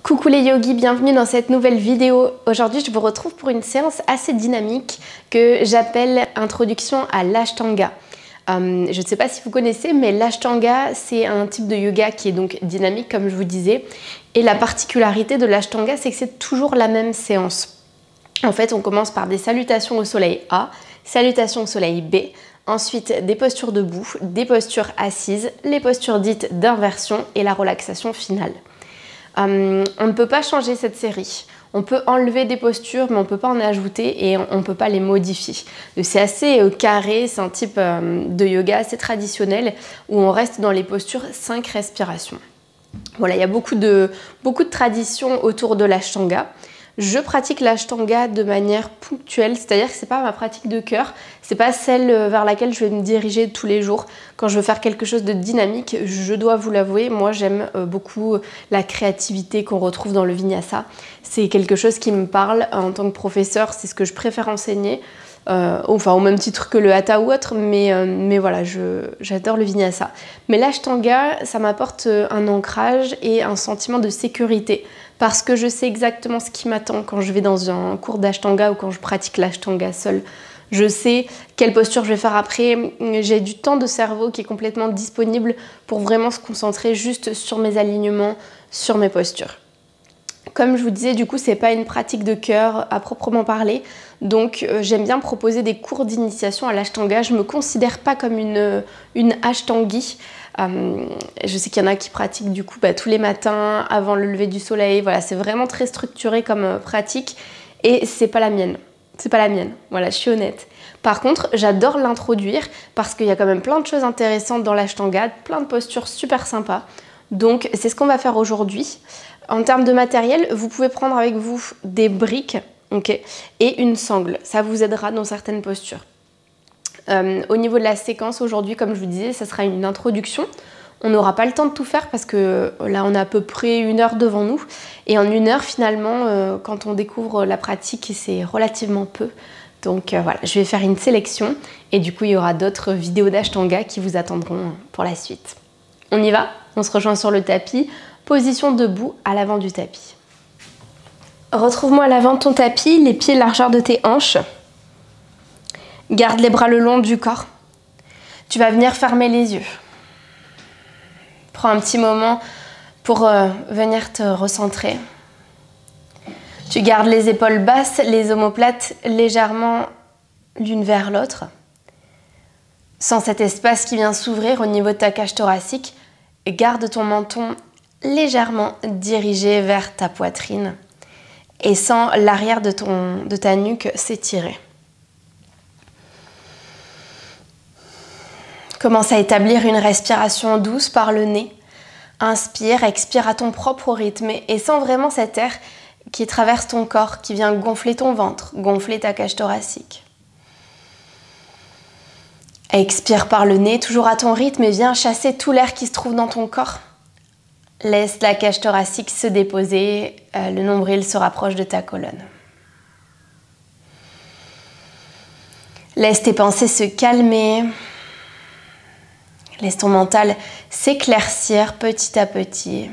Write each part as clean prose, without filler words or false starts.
Coucou les yogis, bienvenue dans cette nouvelle vidéo. Aujourd'hui je vous retrouve pour une séance assez dynamique que j'appelle Introduction à l'Ashtanga. Je ne sais pas si vous connaissez, mais l'Ashtanga c'est un type de yoga qui est donc dynamique comme je vous disais. Et la particularité de l'Ashtanga c'est que c'est toujours la même séance. En fait on commence par des salutations au soleil A, salutations au soleil B, ensuite des postures debout, des postures assises, les postures dites d'inversion et la relaxation finale. On ne peut pas changer cette série. On peut enlever des postures, mais on ne peut pas en ajouter et on ne peut pas les modifier. C'est assez carré, c'est un type de yoga assez traditionnel où on reste dans les postures 5 respirations. Voilà, il y a beaucoup de traditions autour de l'Ashtanga. Je pratique l'Ashtanga de manière ponctuelle, c'est-à-dire que c'est pas ma pratique de cœur, c'est pas celle vers laquelle je vais me diriger tous les jours. Quand je veux faire quelque chose de dynamique, je dois vous l'avouer, moi j'aime beaucoup la créativité qu'on retrouve dans le Vinyasa. C'est quelque chose qui me parle en tant que professeur, c'est ce que je préfère enseigner. Enfin au même titre que le Hatha ou autre, mais voilà, j'adore le Vinyasa. Mais l'Ashtanga, ça m'apporte un ancrage et un sentiment de sécurité parce que je sais exactement ce qui m'attend quand je vais dans un cours d'Ashtanga ou quand je pratique l'Ashtanga seule. Je sais quelle posture je vais faire après, j'ai du temps de cerveau qui est complètement disponible pour vraiment se concentrer juste sur mes alignements, sur mes postures. Comme je vous disais, du coup, c'est pas une pratique de cœur à proprement parler, donc j'aime bien proposer des cours d'initiation à l'Ashtanga. Je me considère pas comme une Ashtangi. Je sais qu'il y en a qui pratiquent du coup tous les matins avant le lever du soleil. Voilà, c'est vraiment très structuré comme pratique et c'est pas la mienne. C'est pas la mienne. Voilà, je suis honnête. Par contre, j'adore l'introduire parce qu'il y a quand même plein de choses intéressantes dans l'Ashtanga, plein de postures super sympas. Donc c'est ce qu'on va faire aujourd'hui. En termes de matériel, vous pouvez prendre avec vous des briques, okay, et une sangle. Ça vous aidera dans certaines postures. Au niveau de la séquence aujourd'hui, comme je vous disais, ça sera une introduction. On n'aura pas le temps de tout faire parce que là, on a à peu près 1 heure devant nous. Et en 1 heure, finalement, quand on découvre la pratique, c'est relativement peu. Donc voilà, je vais faire une sélection et du coup, il y aura d'autres vidéos d'Ashtanga qui vous attendront pour la suite. On y va? On se rejoint sur le tapis. Position debout à l'avant du tapis. Retrouve-moi à l'avant de ton tapis, les pieds largeur de tes hanches. Garde les bras le long du corps. Tu vas venir fermer les yeux. Prends un petit moment pour venir te recentrer. Tu gardes les épaules basses, les omoplates légèrement l'une vers l'autre. Sens cet espace qui vient s'ouvrir au niveau de ta cage thoracique. Garde ton menton légèrement dirigé vers ta poitrine et sens l'arrière de ta nuque s'étirer. Commence à établir une respiration douce par le nez. Inspire, expire à ton propre rythme et sens vraiment cet air qui traverse ton corps, qui vient gonfler ton ventre, gonfler ta cage thoracique. Expire par le nez, toujours à ton rythme et viens chasser tout l'air qui se trouve dans ton corps. Laisse la cage thoracique se déposer, le nombril se rapproche de ta colonne. Laisse tes pensées se calmer. Laisse ton mental s'éclaircir petit à petit.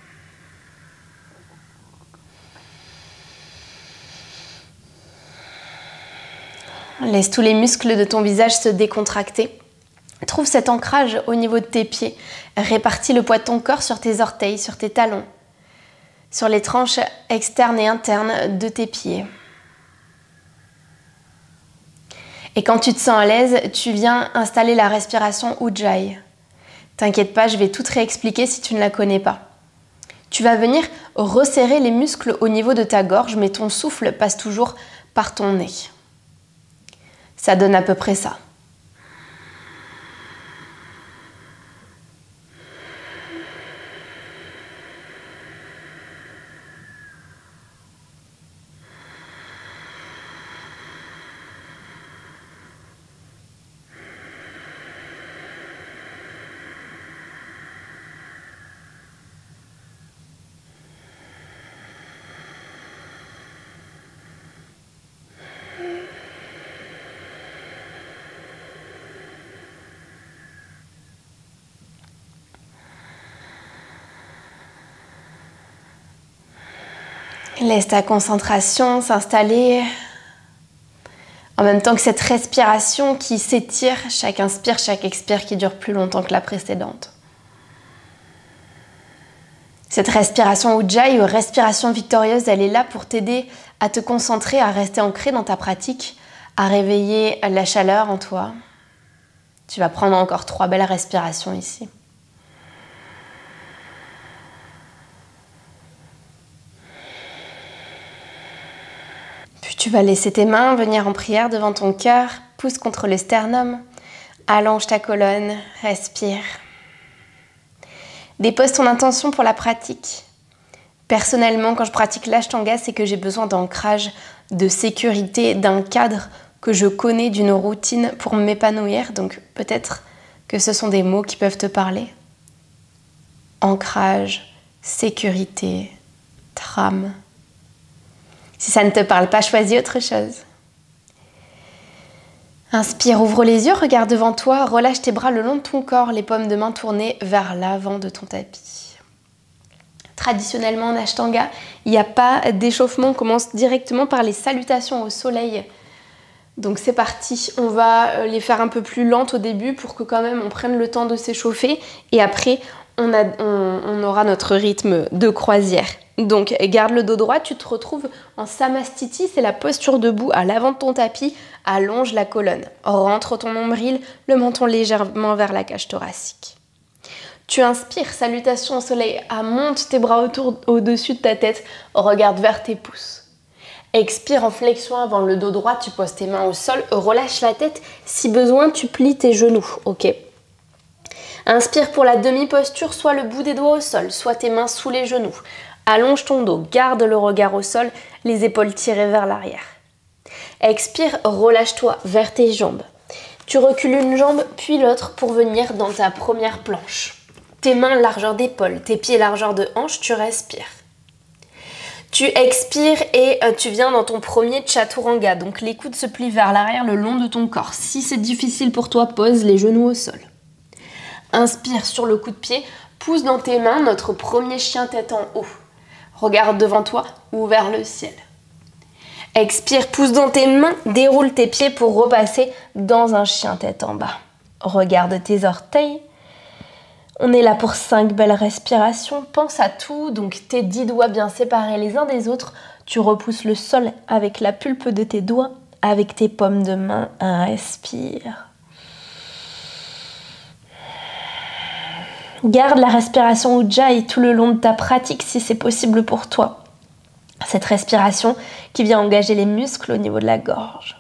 Laisse tous les muscles de ton visage se décontracter. Trouve cet ancrage au niveau de tes pieds. Répartis le poids de ton corps sur tes orteils, sur tes talons, sur les tranches externes et internes de tes pieds. Et quand tu te sens à l'aise, tu viens installer la respiration Ujjayi. T'inquiète pas, je vais tout te réexpliquer si tu ne la connais pas. Tu vas venir resserrer les muscles au niveau de ta gorge, mais ton souffle passe toujours par ton nez. Ça donne à peu près ça. Laisse ta concentration s'installer en même temps que cette respiration qui s'étire, chaque inspire, chaque expire qui dure plus longtemps que la précédente. Cette respiration Ujjayi ou respiration victorieuse, elle est là pour t'aider à te concentrer, à rester ancré dans ta pratique, à réveiller la chaleur en toi. Tu vas prendre encore 3 belles respirations ici. Puis tu vas laisser tes mains venir en prière devant ton cœur, pousse contre le sternum, allonge ta colonne, respire. Dépose ton intention pour la pratique. Personnellement, quand je pratique l'Ashtanga, c'est que j'ai besoin d'ancrage, de sécurité, d'un cadre que je connais, d'une routine pour m'épanouir. Donc peut-être que ce sont des mots qui peuvent te parler. Ancrage, sécurité, trame. Si ça ne te parle pas, choisis autre chose. Inspire, ouvre les yeux, regarde devant toi, relâche tes bras le long de ton corps, les paumes de main tournées vers l'avant de ton tapis. Traditionnellement en Ashtanga, il n'y a pas d'échauffement, on commence directement par les salutations au soleil. Donc c'est parti, on va les faire un peu plus lentes au début pour que quand même on prenne le temps de s'échauffer et après on aura notre rythme de croisière. Donc garde le dos droit, tu te retrouves en Samastiti, c'est la posture debout à l'avant de ton tapis, allonge la colonne, rentre ton nombril, le menton légèrement vers la cage thoracique. Tu inspires, salutation au soleil, monte tes bras au-dessus de ta tête, regarde vers tes pouces. Expire en flexion avant le dos droit, tu poses tes mains au sol, relâche la tête, si besoin tu plies tes genoux, ok. Inspire pour la demi-posture, soit le bout des doigts au sol, soit tes mains sous les genoux. Allonge ton dos, garde le regard au sol, les épaules tirées vers l'arrière. Expire, relâche-toi vers tes jambes. Tu recules une jambe puis l'autre pour venir dans ta première planche. Tes mains largeur d'épaule, tes pieds largeur de hanche, tu respires. Tu expires et tu viens dans ton premier chaturanga, donc les coudes se plient vers l'arrière le long de ton corps. Si c'est difficile pour toi, pose les genoux au sol. Inspire sur le coup de pied, pousse dans tes mains notre premier chien tête en haut. Regarde devant toi ou vers le ciel. Expire, pousse dans tes mains, déroule tes pieds pour repasser dans un chien tête en bas. Regarde tes orteils. On est là pour 5 belles respirations. Pense à tout, donc tes 10 doigts bien séparés les uns des autres. Tu repousses le sol avec la pulpe de tes doigts, avec tes paumes de main. Respire. Garde la respiration Ujjayi tout le long de ta pratique si c'est possible pour toi. Cette respiration qui vient engager les muscles au niveau de la gorge.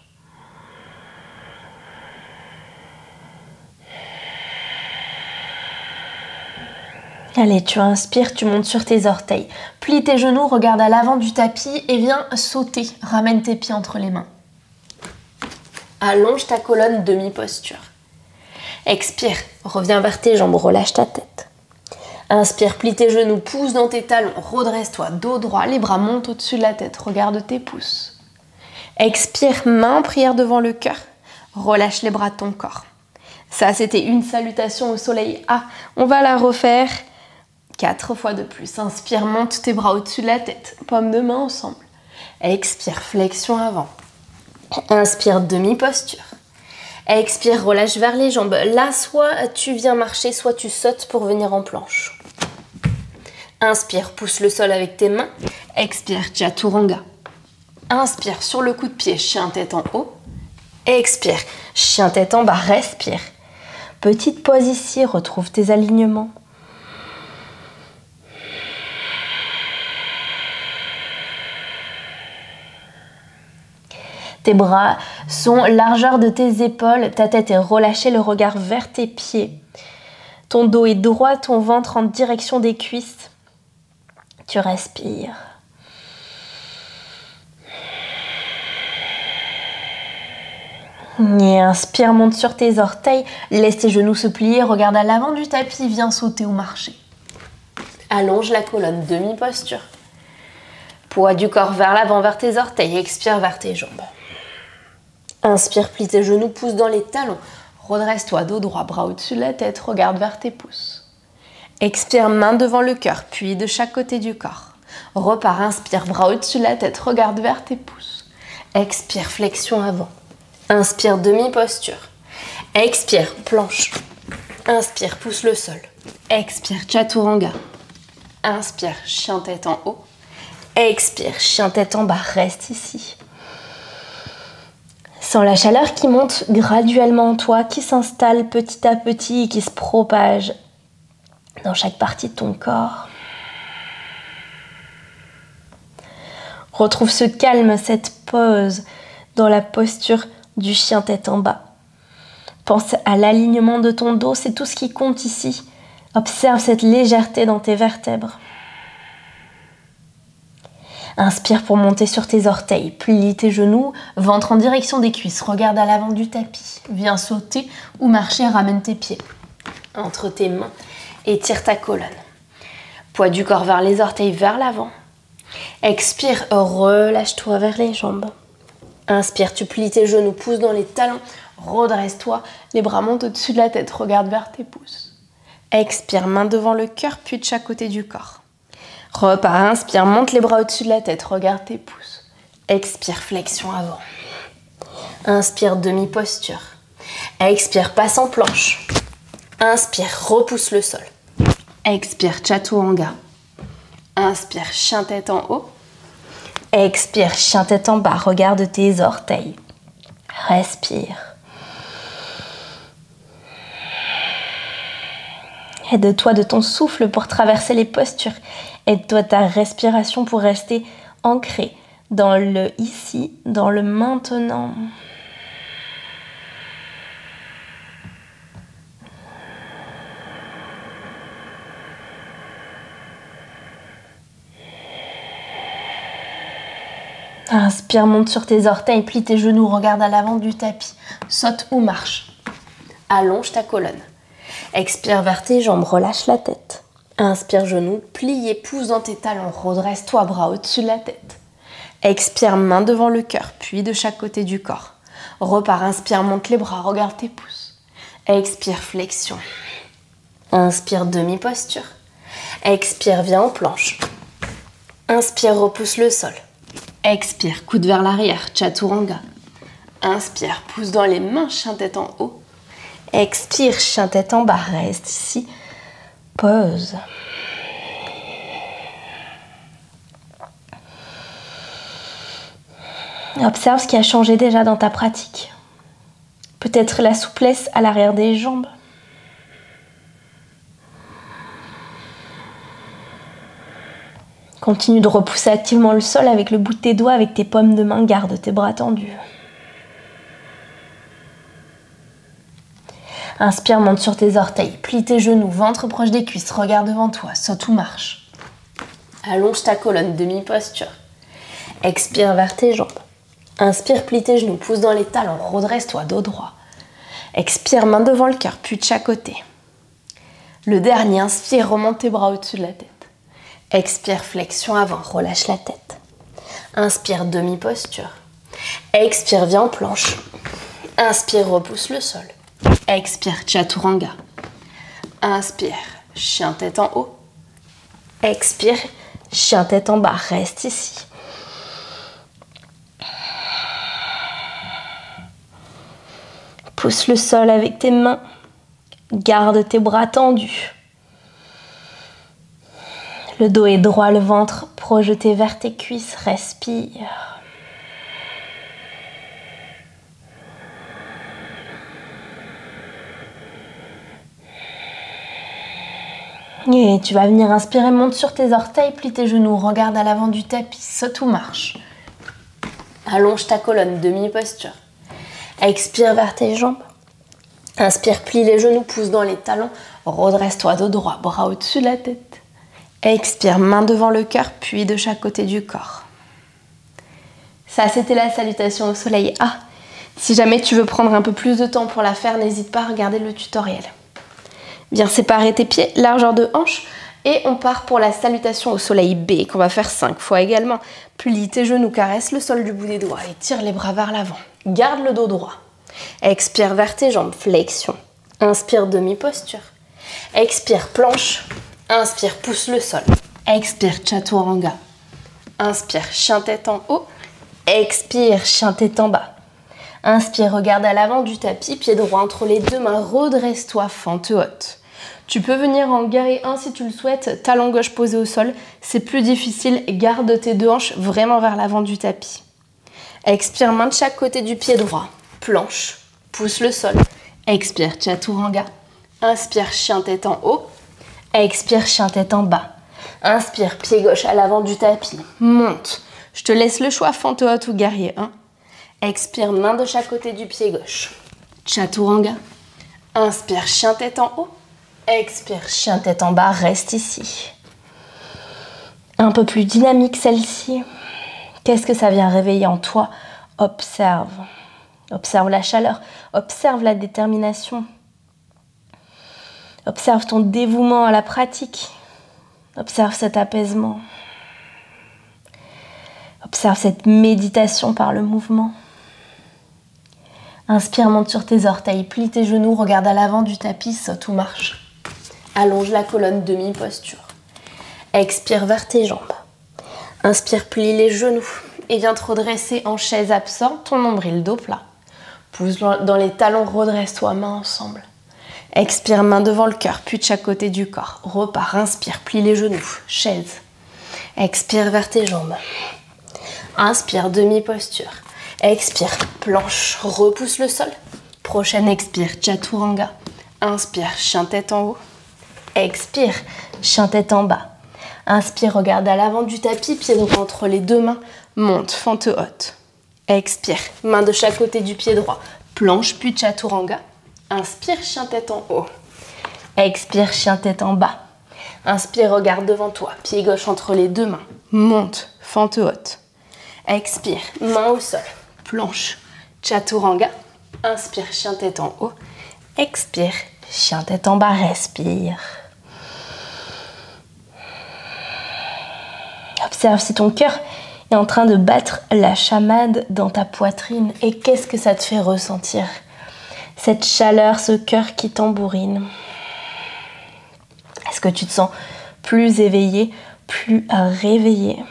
Allez, tu inspires, tu montes sur tes orteils. Plie tes genoux, regarde à l'avant du tapis et viens sauter. Ramène tes pieds entre les mains. Allonge ta colonne demi-posture. Expire, reviens vers tes jambes, relâche ta tête. Inspire, plie tes genoux, pousse dans tes talons, redresse-toi, dos droit, les bras montent au-dessus de la tête, regarde tes pouces. Expire, main en prière devant le cœur, relâche les bras de ton corps. Ça, c'était une salutation au soleil A. On va la refaire 4 fois de plus. Inspire, monte tes bras au-dessus de la tête, paumes de main ensemble. Expire, flexion avant. Inspire, demi-posture. Expire, relâche vers les jambes. Là, soit tu viens marcher, soit tu sautes pour venir en planche. Inspire, pousse le sol avec tes mains. Expire, chaturanga. Inspire sur le coup de pied, chien tête en haut. Expire, chien tête en bas, respire. Petite pause ici, retrouve tes alignements. Tes bras sont largeur de tes épaules, ta tête est relâchée, le regard vers tes pieds. Ton dos est droit, ton ventre en direction des cuisses. Tu respires. Et inspire, monte sur tes orteils, laisse tes genoux se plier, regarde à l'avant du tapis, viens sauter ou marcher. Allonge la colonne, demi-posture. Poids du corps vers l'avant, vers tes orteils, expire vers tes jambes. Inspire, plie tes genoux, pousse dans les talons. Redresse-toi, dos droit, bras au-dessus de la tête, regarde vers tes pouces. Expire, main devant le cœur, puis de chaque côté du corps. Repars, inspire, bras au-dessus de la tête, regarde vers tes pouces. Expire, flexion avant. Inspire, demi-posture. Expire, planche. Inspire, pousse le sol. Expire, chaturanga. Inspire, chien tête en haut. Expire, chien tête en bas, reste ici. Sens la chaleur qui monte graduellement en toi, qui s'installe petit à petit et qui se propage dans chaque partie de ton corps. Retrouve ce calme, cette pause dans la posture du chien tête en bas. Pense à l'alignement de ton dos, c'est tout ce qui compte ici. Observe cette légèreté dans tes vertèbres. Inspire pour monter sur tes orteils, plie tes genoux, ventre en direction des cuisses, regarde à l'avant du tapis. Viens sauter ou marcher, ramène tes pieds entre tes mains et tire ta colonne. Poids du corps vers les orteils, vers l'avant. Expire, relâche-toi vers les jambes. Inspire, tu plies tes genoux, pousse dans les talons, redresse-toi, les bras montent au-dessus de la tête, regarde vers tes pouces. Expire, main devant le cœur, puis de chaque côté du corps. Repars, inspire, monte les bras au-dessus de la tête, regarde tes pouces. Expire, flexion avant. Inspire, demi-posture. Expire, passe en planche. Inspire, repousse le sol. Expire, chaturanga. Inspire, chien tête en haut. Expire, chien tête en bas, regarde tes orteils. Respire. Aide-toi de ton souffle pour traverser les postures. Aide-toi ta respiration pour rester ancré dans le ici, dans le maintenant. Inspire, monte sur tes orteils, plie tes genoux, regarde à l'avant du tapis. Saute ou marche. Allonge ta colonne. Expire vers tes jambes, relâche la tête. Inspire, genoux, plie, pousse dans tes talons, redresse-toi, bras au-dessus de la tête. Expire, main devant le cœur, puis de chaque côté du corps. Repars, inspire, monte les bras, regarde tes pouces. Expire, flexion. Inspire, demi-posture. Expire, viens en planche. Inspire, repousse le sol. Expire, coude vers l'arrière, chaturanga. Inspire, pousse dans les mains, chien tête en haut. Expire, chien tête en bas, reste ici. Pause. Observe ce qui a changé déjà dans ta pratique. Peut-être la souplesse à l'arrière des jambes. Continue de repousser activement le sol avec le bout de tes doigts, avec tes paumes de main, garde tes bras tendus. Inspire, monte sur tes orteils, plie tes genoux, ventre proche des cuisses, regarde devant toi, saute ou marche. Allonge ta colonne, demi-posture. Expire vers tes jambes. Inspire, plie tes genoux, pousse dans les talons, redresse-toi, dos droit. Expire, main devant le cœur, puis de chaque côté. Le dernier, inspire, remonte tes bras au-dessus de la tête. Expire, flexion avant, relâche la tête. Inspire, demi-posture. Expire, viens en planche. Inspire, repousse le sol. Expire, chaturanga. Inspire, chien tête en haut. Expire, chien tête en bas, reste ici. Pousse le sol avec tes mains. Garde tes bras tendus. Le dos est droit, le ventre projeté vers tes cuisses. Respire. Et tu vas venir inspirer, monte sur tes orteils, plie tes genoux, regarde à l'avant du tapis, saute ou marche. Allonge ta colonne, demi-posture. Expire vers tes jambes. Inspire, plie les genoux, pousse dans les talons, redresse-toi dos droit, bras au-dessus de la tête. Expire, main devant le cœur, puis de chaque côté du corps. Ça, c'était la salutation au soleil. Ah, si jamais tu veux prendre un peu plus de temps pour la faire, n'hésite pas à regarder le tutoriel. Viens séparer tes pieds, largeur de hanche, et on part pour la salutation au soleil B, qu'on va faire 5 fois également. Plie tes genoux, caresse le sol du bout des doigts et tire les bras vers l'avant. Garde le dos droit. Expire vers tes jambes, flexion. Inspire, demi-posture. Expire, planche. Inspire, pousse le sol. Expire, chaturanga. Inspire, chien tête en haut. Expire, chien tête en bas. Inspire, regarde à l'avant du tapis, pied droit entre les deux mains, redresse-toi, fente haute. Tu peux venir en guerrier 1 si tu le souhaites, talon gauche posé au sol. C'est plus difficile, garde tes deux hanches vraiment vers l'avant du tapis. Expire, main de chaque côté du pied droit. Planche, pousse le sol. Expire, chaturanga. Inspire, chien tête en haut. Expire, chien tête en bas. Inspire, pied gauche à l'avant du tapis. Monte. Je te laisse le choix, fente haute ou guerrier 1. Expire, main de chaque côté du pied gauche. Chaturanga. Inspire, chien tête en haut. Expire, chien tête en bas, reste ici. Un peu plus dynamique celle-ci. Qu'est-ce que ça vient réveiller en toi? Observe. Observe la chaleur, observe la détermination. Observe ton dévouement à la pratique. Observe cet apaisement. Observe cette méditation par le mouvement. Inspire, monte sur tes orteils, plie tes genoux, regarde à l'avant du tapis, saute ou marche. Allonge la colonne, demi-posture. Expire vers tes jambes. Inspire, plie les genoux et viens te redresser en chaise, absorbe ton nombril dos plat. Pousse dans les talons, redresse-toi, mains ensemble. Expire, main devant le cœur, puis de chaque côté du corps. Repars, inspire, plie les genoux, chaise. Expire vers tes jambes. Inspire, demi-posture. Expire, planche, repousse le sol. Prochaine expire, chaturanga. Inspire, chien tête en haut. Expire, chien tête en bas. Inspire, regarde à l'avant du tapis, pied droit entre les deux mains. Monte, fente haute. Expire, main de chaque côté du pied droit. Planche, puis chaturanga. Inspire, chien tête en haut. Expire, chien tête en bas. Inspire, regarde devant toi. Pied gauche entre les deux mains. Monte, fente haute. Expire, main au sol. Planche, chaturanga. Inspire, chien tête en haut. Expire, chien tête en bas. Respire. Observe si ton cœur est en train de battre la chamade dans ta poitrine. Et qu'est-ce que ça te fait ressentir? Cette chaleur, ce cœur qui tambourine. Est-ce que tu te sens plus éveillé, plus réveillé?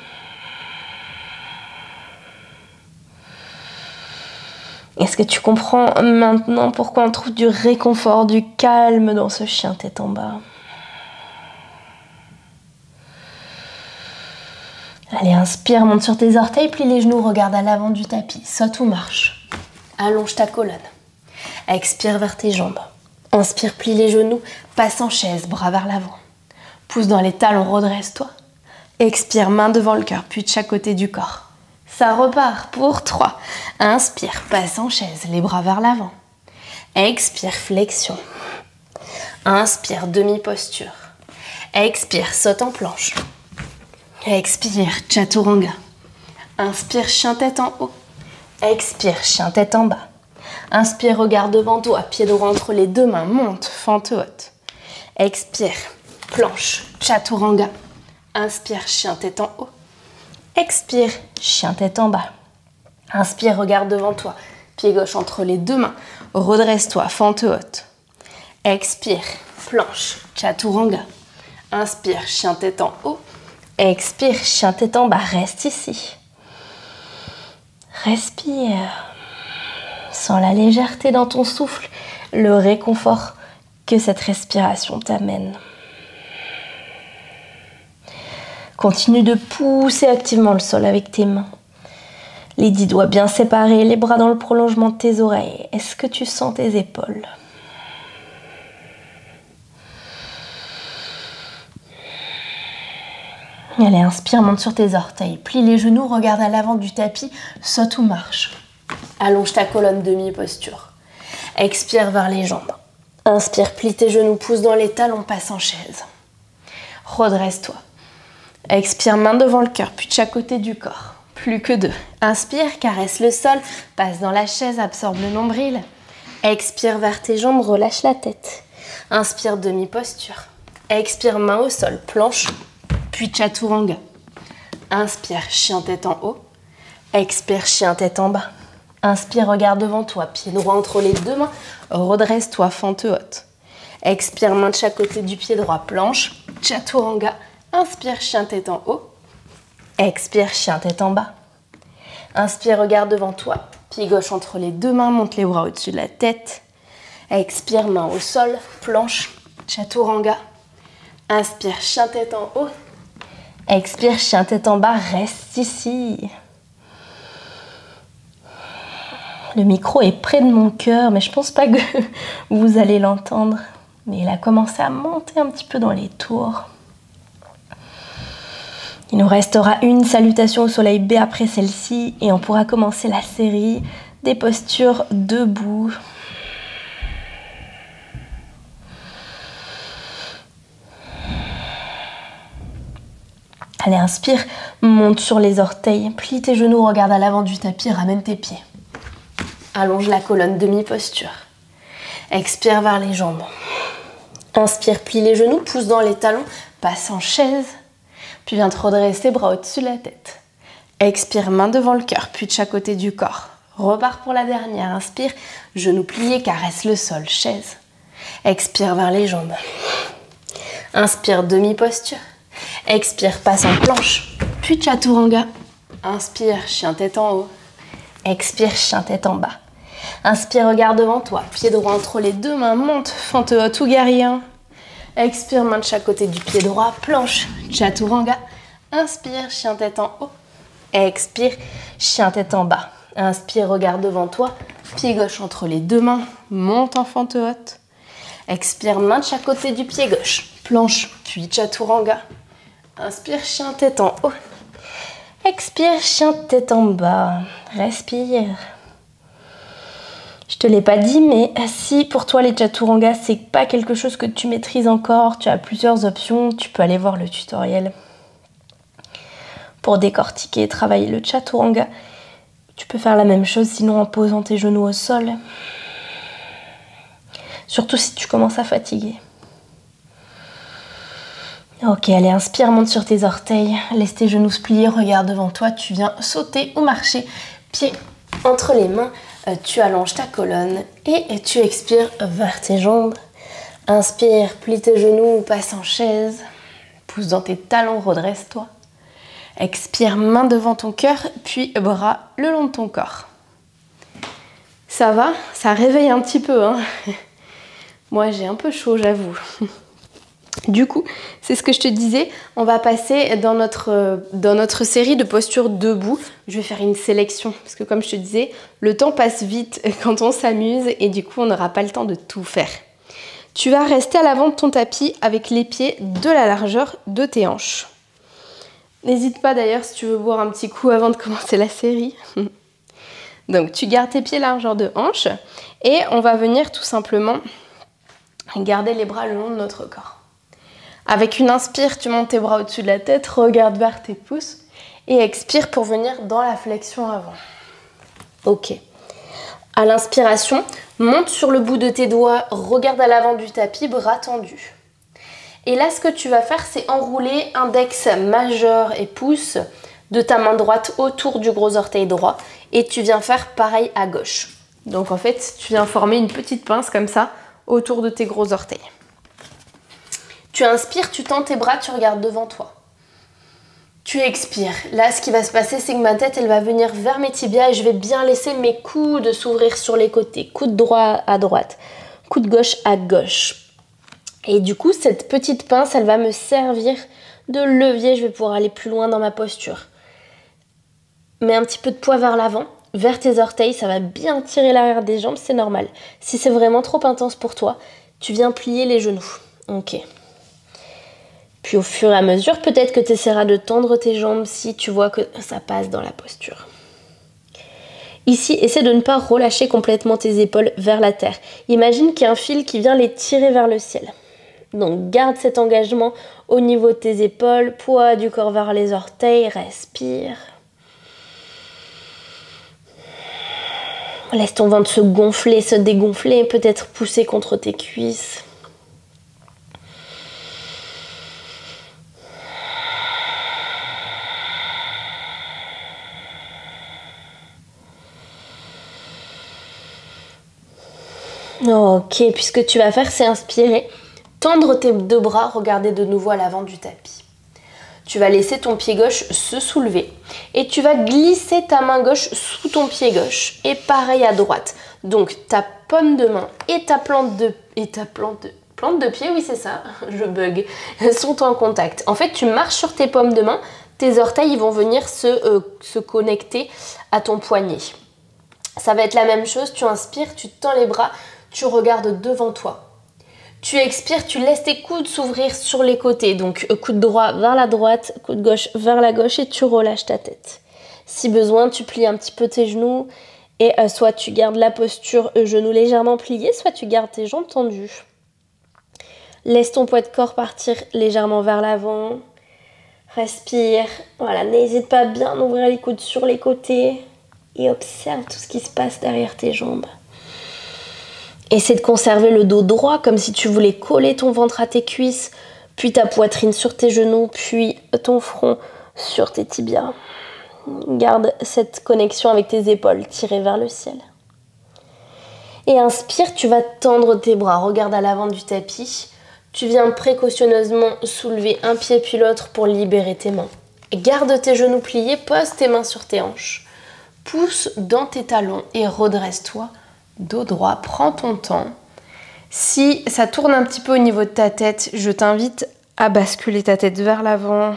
Est-ce que tu comprends maintenant pourquoi on trouve du réconfort, du calme dans ce chien tête en bas? Allez, inspire, monte sur tes orteils, plie les genoux, regarde à l'avant du tapis. Saute ou marche. Allonge ta colonne. Expire vers tes jambes. Inspire, plie les genoux, passe en chaise, bras vers l'avant. Pousse dans les talons, redresse-toi. Expire, main devant le cœur, puis de chaque côté du corps. Ça repart pour 3. Inspire, passe en chaise, les bras vers l'avant. Expire, flexion. Inspire, demi-posture. Expire, saute en planche. Expire, chaturanga. Inspire, chien tête en haut. Expire, chien tête en bas. Inspire, regarde devant toi, pied droit entre les deux mains, monte, fente haute. Expire, planche, chaturanga. Inspire, chien tête en haut. Expire, chien tête en bas. Inspire, regarde devant toi, pied gauche entre les deux mains, redresse-toi, fente haute. Expire, planche, chaturanga. Inspire, chien tête en haut. Expire, chien tête en bas, reste ici. Respire. Sens la légèreté dans ton souffle, le réconfort que cette respiration t'amène. Continue de pousser activement le sol avec tes mains. Les 10 doigts bien séparés, les bras dans le prolongement de tes oreilles. Est-ce que tu sens tes épaules? Allez, inspire, monte sur tes orteils. Plie les genoux, regarde à l'avant du tapis, saute ou marche. Allonge ta colonne, demi-posture. Expire vers les jambes. Inspire, plie tes genoux, pousse dans les talons, passe en chaise. Redresse-toi. Expire, main devant le cœur, puis de chaque côté du corps. Plus que 2. Inspire, caresse le sol, passe dans la chaise, absorbe le nombril. Expire vers tes jambes, relâche la tête. Inspire, demi-posture. Expire, main au sol, planche, puis chaturanga. Inspire, chien tête en haut. Expire, chien tête en bas. Inspire, regarde devant toi, pied droit entre les deux mains, redresse-toi, fente haute. Expire, main de chaque côté du pied droit, planche, chaturanga. Inspire, chien tête en haut. Expire, chien tête en bas. Inspire, regarde devant toi. Pied gauche entre les deux mains, monte les bras au-dessus de la tête. Expire, main au sol, planche, chaturanga. Inspire, chien tête en haut. Expire, chien tête en bas, reste ici. Le micro est près de mon cœur, mais je pense pas que vous allez l'entendre. Mais il a commencé à monter un petit peu dans les tours. Il nous restera une salutation au soleil B après celle-ci et on pourra commencer la série des postures debout. Allez, inspire, monte sur les orteils, plie tes genoux, regarde à l'avant du tapis, ramène tes pieds. Allonge la colonne, demi-posture. Expire vers les jambes. Inspire, plie les genoux, pousse dans les talons, passe en chaise. Puis viens te redresser, bras au-dessus de la tête. Expire, main devant le cœur, puis de chaque côté du corps. Repars pour la dernière. Inspire, genoux pliés, caresse le sol, chaise. Expire vers les jambes. Inspire, demi-posture. Expire, passe en planche, puis chaturanga. Inspire, chien tête en haut. Expire, chien tête en bas. Inspire, regarde devant toi. Pied droit entre les deux mains, monte, fente haute ou guerrier. Expire, main de chaque côté du pied droit, planche, chaturanga. Inspire, chien tête en haut. Expire, chien tête en bas. Inspire, regarde devant toi. Pied gauche entre les deux mains, monte en fente haute. Expire, main de chaque côté du pied gauche, planche, puis chaturanga. Inspire, chien tête en haut. Expire, chien tête en bas. Respire. Je te l'ai pas dit, mais si pour toi les chaturangas c'est pas quelque chose que tu maîtrises encore, tu as plusieurs options, tu peux aller voir le tutoriel pour décortiquer et travailler le chaturanga. Tu peux faire la même chose sinon en posant tes genoux au sol. Surtout si tu commences à fatiguer. Ok, allez, inspire, monte sur tes orteils, laisse tes genoux se plier, regarde devant toi, tu viens sauter ou marcher, pieds entre les mains, tu allonges ta colonne et tu expires vers tes jambes. Inspire, plie tes genoux, passe en chaise, pousse dans tes talons, redresse-toi. Expire, main devant ton cœur, puis bras le long de ton corps. Ça va? Ça réveille un petit peu, hein? Moi, j'ai un peu chaud, j'avoue. Du coup, c'est ce que je te disais, on va passer dans notre série de postures debout. Je vais faire une sélection parce que comme je te disais, le temps passe vite quand on s'amuse et du coup, on n'aura pas le temps de tout faire. Tu vas rester à l'avant de ton tapis avec les pieds de la largeur de tes hanches. N'hésite pas d'ailleurs si tu veux boire un petit coup avant de commencer la série. Donc, tu gardes tes pieds largeur de hanche et on va venir tout simplement garder les bras le long de notre corps. Avec une inspire, tu montes tes bras au-dessus de la tête, regarde vers tes pouces et expire pour venir dans la flexion avant. Ok. À l'inspiration, monte sur le bout de tes doigts, regarde à l'avant du tapis, bras tendus. Et là, ce que tu vas faire, c'est enrouler index majeur et pouce de ta main droite autour du gros orteil droit et tu viens faire pareil à gauche. Donc en fait, tu viens former une petite pince comme ça autour de tes gros orteils. Tu inspires, tu tends tes bras, tu regardes devant toi. Tu expires. Là, ce qui va se passer, c'est que ma tête, elle va venir vers mes tibias et je vais bien laisser mes coudes s'ouvrir sur les côtés. Coude droit à droite, coude gauche à gauche. Et du coup, cette petite pince, elle va me servir de levier. Je vais pouvoir aller plus loin dans ma posture. Mets un petit peu de poids vers l'avant, vers tes orteils. Ça va bien tirer l'arrière des jambes, c'est normal. Si c'est vraiment trop intense pour toi, tu viens plier les genoux. Ok. Puis au fur et à mesure, peut-être que tu essaieras de tendre tes jambes si tu vois que ça passe dans la posture. Ici, essaie de ne pas relâcher complètement tes épaules vers la terre. Imagine qu'il y a un fil qui vient les tirer vers le ciel. Donc garde cet engagement au niveau de tes épaules, poids du corps vers les orteils, respire. Laisse ton ventre se gonfler, se dégonfler, peut-être pousser contre tes cuisses. Ok, puis ce que tu vas faire, c'est inspirer, tendre tes deux bras, regarder de nouveau à l'avant du tapis. Tu vas laisser ton pied gauche se soulever et tu vas glisser ta main gauche sous ton pied gauche. Et pareil à droite. Donc ta paume de main et ta plante de pied, oui c'est ça, je bug, sont en contact. En fait, tu marches sur tes paumes de main, tes orteils ils vont venir se connecter à ton poignet. Ça va être la même chose, tu inspires, tu tends les bras, tu regardes devant toi. Tu expires, tu laisses tes coudes s'ouvrir sur les côtés. Donc coude droit vers la droite, coude gauche vers la gauche et tu relâches ta tête. Si besoin, tu plies un petit peu tes genoux et soit tu gardes la posture genoux légèrement pliés, soit tu gardes tes jambes tendues. Laisse ton poids de corps partir légèrement vers l'avant. Respire. Voilà, n'hésite pas à bien ouvrir les coudes sur les côtés et observe tout ce qui se passe derrière tes jambes. Essaie de conserver le dos droit comme si tu voulais coller ton ventre à tes cuisses, puis ta poitrine sur tes genoux, puis ton front sur tes tibias. Garde cette connexion avec tes épaules tirées vers le ciel. Et inspire, tu vas tendre tes bras. Regarde à l'avant du tapis. Tu viens précautionneusement soulever un pied puis l'autre pour libérer tes mains. Garde tes genoux pliés, pose tes mains sur tes hanches. Pousse dans tes talons et redresse-toi. Dos droit, prends ton temps. Si ça tourne un petit peu au niveau de ta tête, je t'invite à basculer ta tête vers l'avant,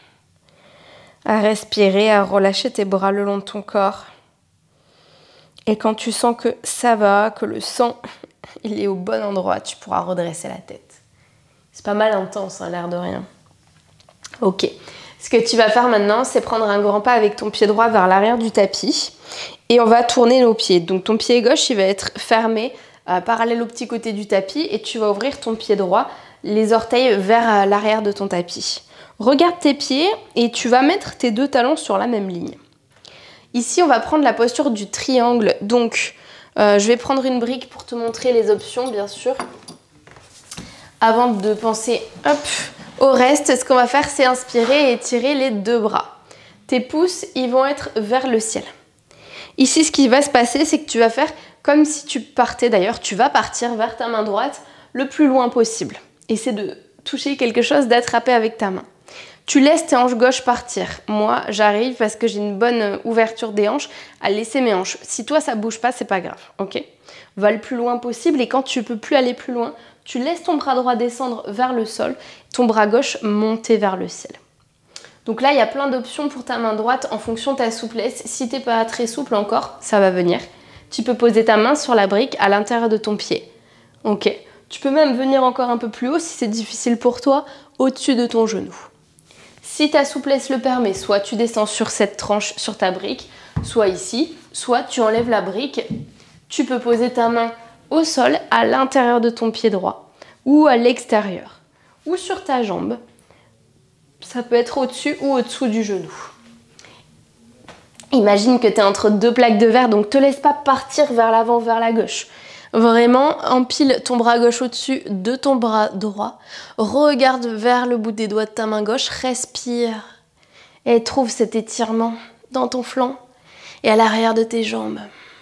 à respirer, à relâcher tes bras le long de ton corps. Et quand tu sens que ça va, que le sang il est au bon endroit, tu pourras redresser la tête. C'est pas mal intense, l'air de rien. Ok. Ce que tu vas faire maintenant, c'est prendre un grand pas avec ton pied droit vers l'arrière du tapis. Et on va tourner nos pieds. Donc ton pied gauche, il va être fermé parallèle au petit côté du tapis. Et tu vas ouvrir ton pied droit, les orteils vers l'arrière de ton tapis. Regarde tes pieds et tu vas mettre tes deux talons sur la même ligne. Ici, on va prendre la posture du triangle. Donc, je vais prendre une brique pour te montrer les options, bien sûr. Avant de penser au reste, ce qu'on va faire, c'est inspirer et étirer les deux bras. Tes pouces, ils vont être vers le ciel. Ici, ce qui va se passer, c'est que tu vas faire comme si tu partais. D'ailleurs, tu vas partir vers ta main droite le plus loin possible. Essaie de toucher quelque chose, d'attraper avec ta main. Tu laisses tes hanches gauche partir. Moi, j'arrive parce que j'ai une bonne ouverture des hanches à laisser mes hanches. Si toi, ça bouge pas, c'est pas grave, ok? Va le plus loin possible et quand tu peux plus aller plus loin, tu laisses ton bras droit descendre vers le sol, ton bras gauche monter vers le ciel. Donc là, il y a plein d'options pour ta main droite en fonction de ta souplesse. Si t'es pas très souple encore, ça va venir. Tu peux poser ta main sur la brique à l'intérieur de ton pied. Ok. Tu peux même venir encore un peu plus haut si c'est difficile pour toi, au-dessus de ton genou. Si ta souplesse le permet, soit tu descends sur cette tranche sur ta brique, soit ici, soit tu enlèves la brique. Tu peux poser ta main au sol à l'intérieur de ton pied droit ou à l'extérieur ou sur ta jambe. Ça peut être au-dessus ou au-dessous du genou. Imagine que tu es entre deux plaques de verre, donc te laisse pas partir vers l'avant, vers la gauche. Vraiment, empile ton bras gauche au-dessus de ton bras droit. Regarde vers le bout des doigts de ta main gauche, respire et trouve cet étirement dans ton flanc et à l'arrière de tes jambes.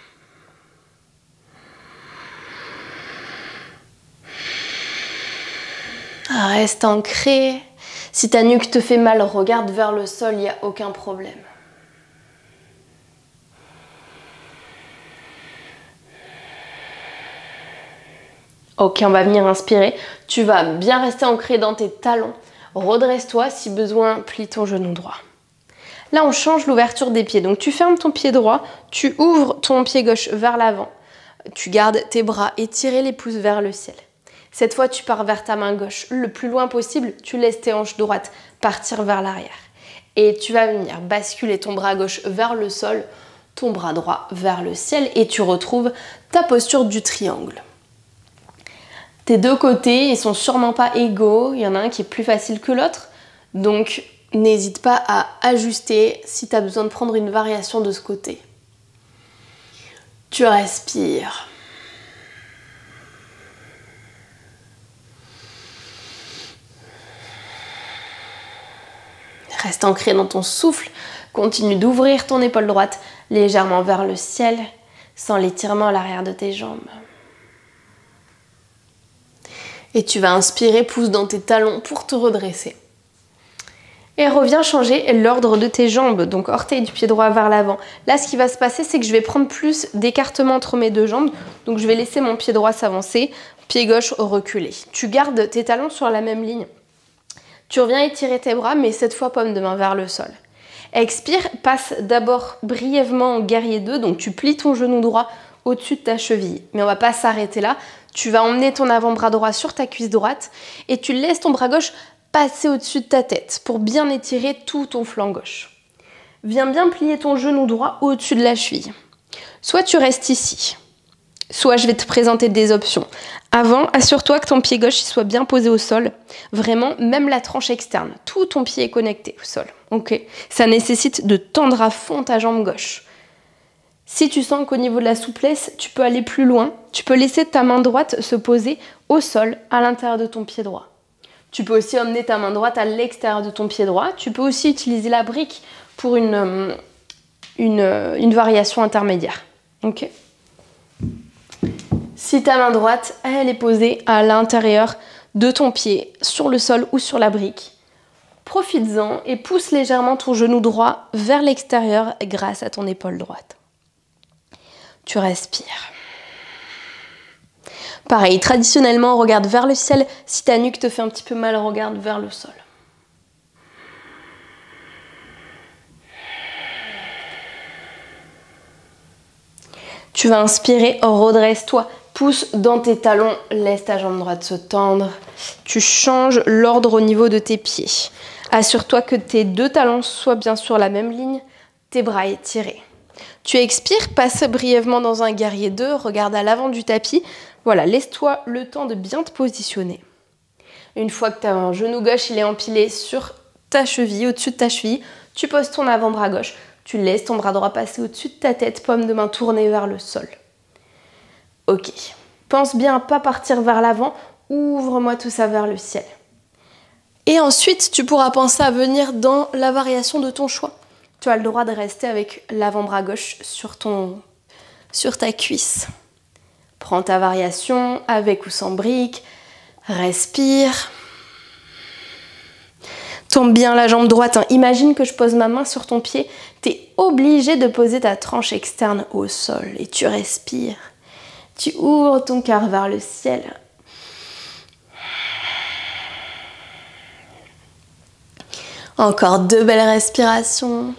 Reste ancré. Si ta nuque te fait mal, regarde vers le sol, il n'y a aucun problème. Ok, on va venir inspirer. Tu vas bien rester ancré dans tes talons. Redresse-toi, si besoin, plie ton genou droit. Là, on change l'ouverture des pieds. Donc, tu fermes ton pied droit, tu ouvres ton pied gauche vers l'avant. Tu gardes tes bras étirés, les pouces vers le ciel. Cette fois, tu pars vers ta main gauche le plus loin possible. Tu laisses tes hanches droites partir vers l'arrière. Et tu vas venir basculer ton bras gauche vers le sol, ton bras droit vers le ciel et tu retrouves ta posture du triangle. Tes deux côtés, ils sont sûrement pas égaux. Il y en a un qui est plus facile que l'autre. Donc, n'hésite pas à ajuster si tu as besoin de prendre une variation de ce côté. Tu respires. Reste ancré dans ton souffle. Continue d'ouvrir ton épaule droite légèrement vers le ciel, sans l'étirement à l'arrière de tes jambes. Et tu vas inspirer, pousse dans tes talons pour te redresser. Et reviens changer l'ordre de tes jambes, donc orteil du pied droit vers l'avant. Là, ce qui va se passer, c'est que je vais prendre plus d'écartement entre mes deux jambes. Donc, je vais laisser mon pied droit s'avancer, pied gauche reculer. Tu gardes tes talons sur la même ligne. Tu reviens étirer tes bras, mais cette fois, paume de main vers le sol. Expire, passe d'abord brièvement en guerrier 2. Donc, tu plies ton genou droit au-dessus de ta cheville. Mais on ne va pas s'arrêter là. Tu vas emmener ton avant-bras droit sur ta cuisse droite et tu laisses ton bras gauche passer au-dessus de ta tête pour bien étirer tout ton flanc gauche. Viens bien plier ton genou droit au-dessus de la cheville. Soit tu restes ici, soit je vais te présenter des options. Avant, assure-toi que ton pied gauche soit bien posé au sol. Vraiment, même la tranche externe, tout ton pied est connecté au sol. Ok. Ça nécessite de tendre à fond ta jambe gauche. Si tu sens qu'au niveau de la souplesse, tu peux aller plus loin, tu peux laisser ta main droite se poser au sol à l'intérieur de ton pied droit. Tu peux aussi emmener ta main droite à l'extérieur de ton pied droit. Tu peux aussi utiliser la brique pour une variation intermédiaire. Ok. Si ta main droite, elle est posée à l'intérieur de ton pied, sur le sol ou sur la brique, profites-en et pousse légèrement ton genou droit vers l'extérieur grâce à ton épaule droite. Tu respires. Pareil, traditionnellement, regarde vers le ciel. Si ta nuque te fait un petit peu mal, regarde vers le sol. Tu vas inspirer, redresse-toi. Pousse dans tes talons, laisse ta jambe droite se tendre. Tu changes l'ordre au niveau de tes pieds. Assure-toi que tes deux talons soient bien sur la même ligne, tes bras étirés. Tu expires, passe brièvement dans un guerrier 2, regarde à l'avant du tapis. Voilà, laisse-toi le temps de bien te positionner. Une fois que ton genou gauche il est empilé sur ta cheville, au-dessus de ta cheville, tu poses ton avant-bras gauche. Tu laisses ton bras droit passer au-dessus de ta tête, paume de main tournée vers le sol. Ok. Pense bien à pas partir vers l'avant, ouvre-moi tout ça vers le ciel. Et ensuite, tu pourras penser à venir dans la variation de ton choix. Tu as le droit de rester avec l'avant-bras gauche sur ta cuisse. Prends ta variation avec ou sans brique. Respire. Tombe bien la jambe droite. Imagine que je pose ma main sur ton pied. Tu es obligé de poser ta tranche externe au sol. Et tu respires. Tu ouvres ton cœur vers le ciel. Encore 2 belles respirations.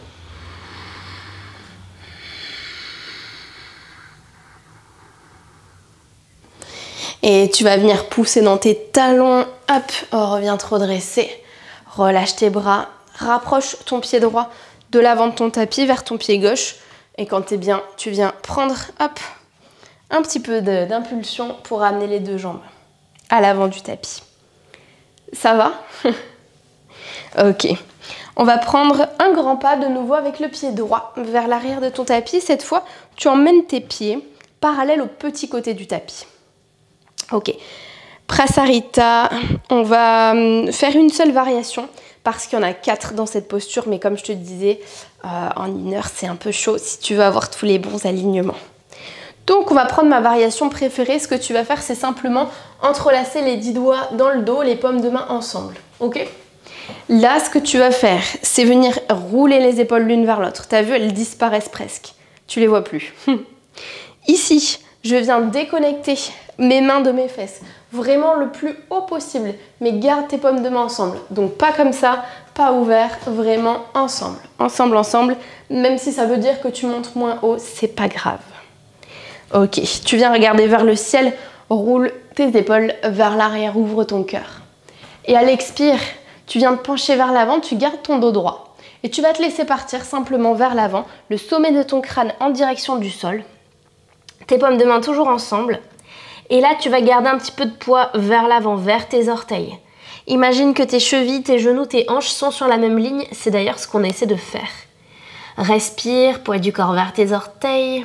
Et tu vas venir pousser dans tes talons. Hop, reviens te redresser. Relâche tes bras. Rapproche ton pied droit de l'avant de ton tapis vers ton pied gauche. Et quand tu es bien, tu viens prendre hop, un petit peu d'impulsion pour amener les deux jambes à l'avant du tapis. Ça va? Ok. On va prendre un grand pas de nouveau avec le pied droit vers l'arrière de ton tapis. Cette fois, tu emmènes tes pieds parallèles au petit côté du tapis. Ok. Prasarita, on va faire une seule variation parce qu'il y en a 4 dans cette posture. Mais comme je te disais, en 1 heure, c'est un peu chaud si tu veux avoir tous les bons alignements. Donc, on va prendre ma variation préférée. Ce que tu vas faire, c'est simplement entrelacer les 10 doigts dans le dos, les paumes de main ensemble. Ok ? Là, ce que tu vas faire, c'est venir rouler les épaules l'une vers l'autre. Tu as vu, elles disparaissent presque. Tu les vois plus. Ici, je viens déconnecter mes mains de mes fesses. Vraiment le plus haut possible. Mais garde tes paumes de main ensemble. Donc, pas comme ça, pas ouvert, vraiment ensemble. Ensemble, ensemble. Même si ça veut dire que tu montes moins haut, c'est pas grave. Ok, tu viens regarder vers le ciel. Roule tes épaules vers l'arrière. Ouvre ton cœur. Et à l'expire, tu viens te pencher vers l'avant, tu gardes ton dos droit. Et tu vas te laisser partir simplement vers l'avant, le sommet de ton crâne en direction du sol. Tes paumes de main toujours ensemble. Et là, tu vas garder un petit peu de poids vers l'avant, vers tes orteils. Imagine que tes chevilles, tes genoux, tes hanches sont sur la même ligne. C'est d'ailleurs ce qu'on essaie de faire. Respire, poids du corps vers tes orteils.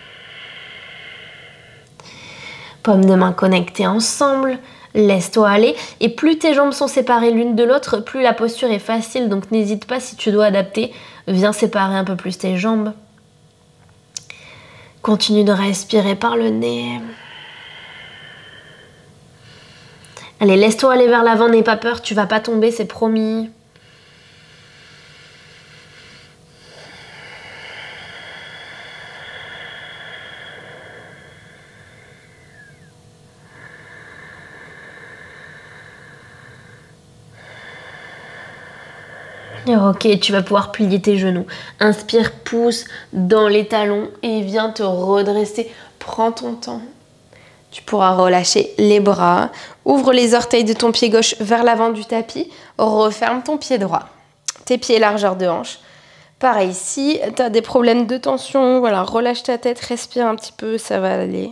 Paumes de main connectées ensemble. Laisse-toi aller. Et plus tes jambes sont séparées l'une de l'autre, plus la posture est facile. Donc n'hésite pas, si tu dois adapter, viens séparer un peu plus tes jambes. Continue de respirer par le nez. Allez, laisse-toi aller vers l'avant, n'aie pas peur, tu vas pas tomber, c'est promis. Ok, tu vas pouvoir plier tes genoux. Inspire, pousse dans les talons et viens te redresser. Prends ton temps. Tu pourras relâcher les bras. Ouvre les orteils de ton pied gauche vers l'avant du tapis. Referme ton pied droit. Tes pieds largeur de hanche. Pareil, si tu as des problèmes de tension, voilà, relâche ta tête, respire un petit peu, ça va aller.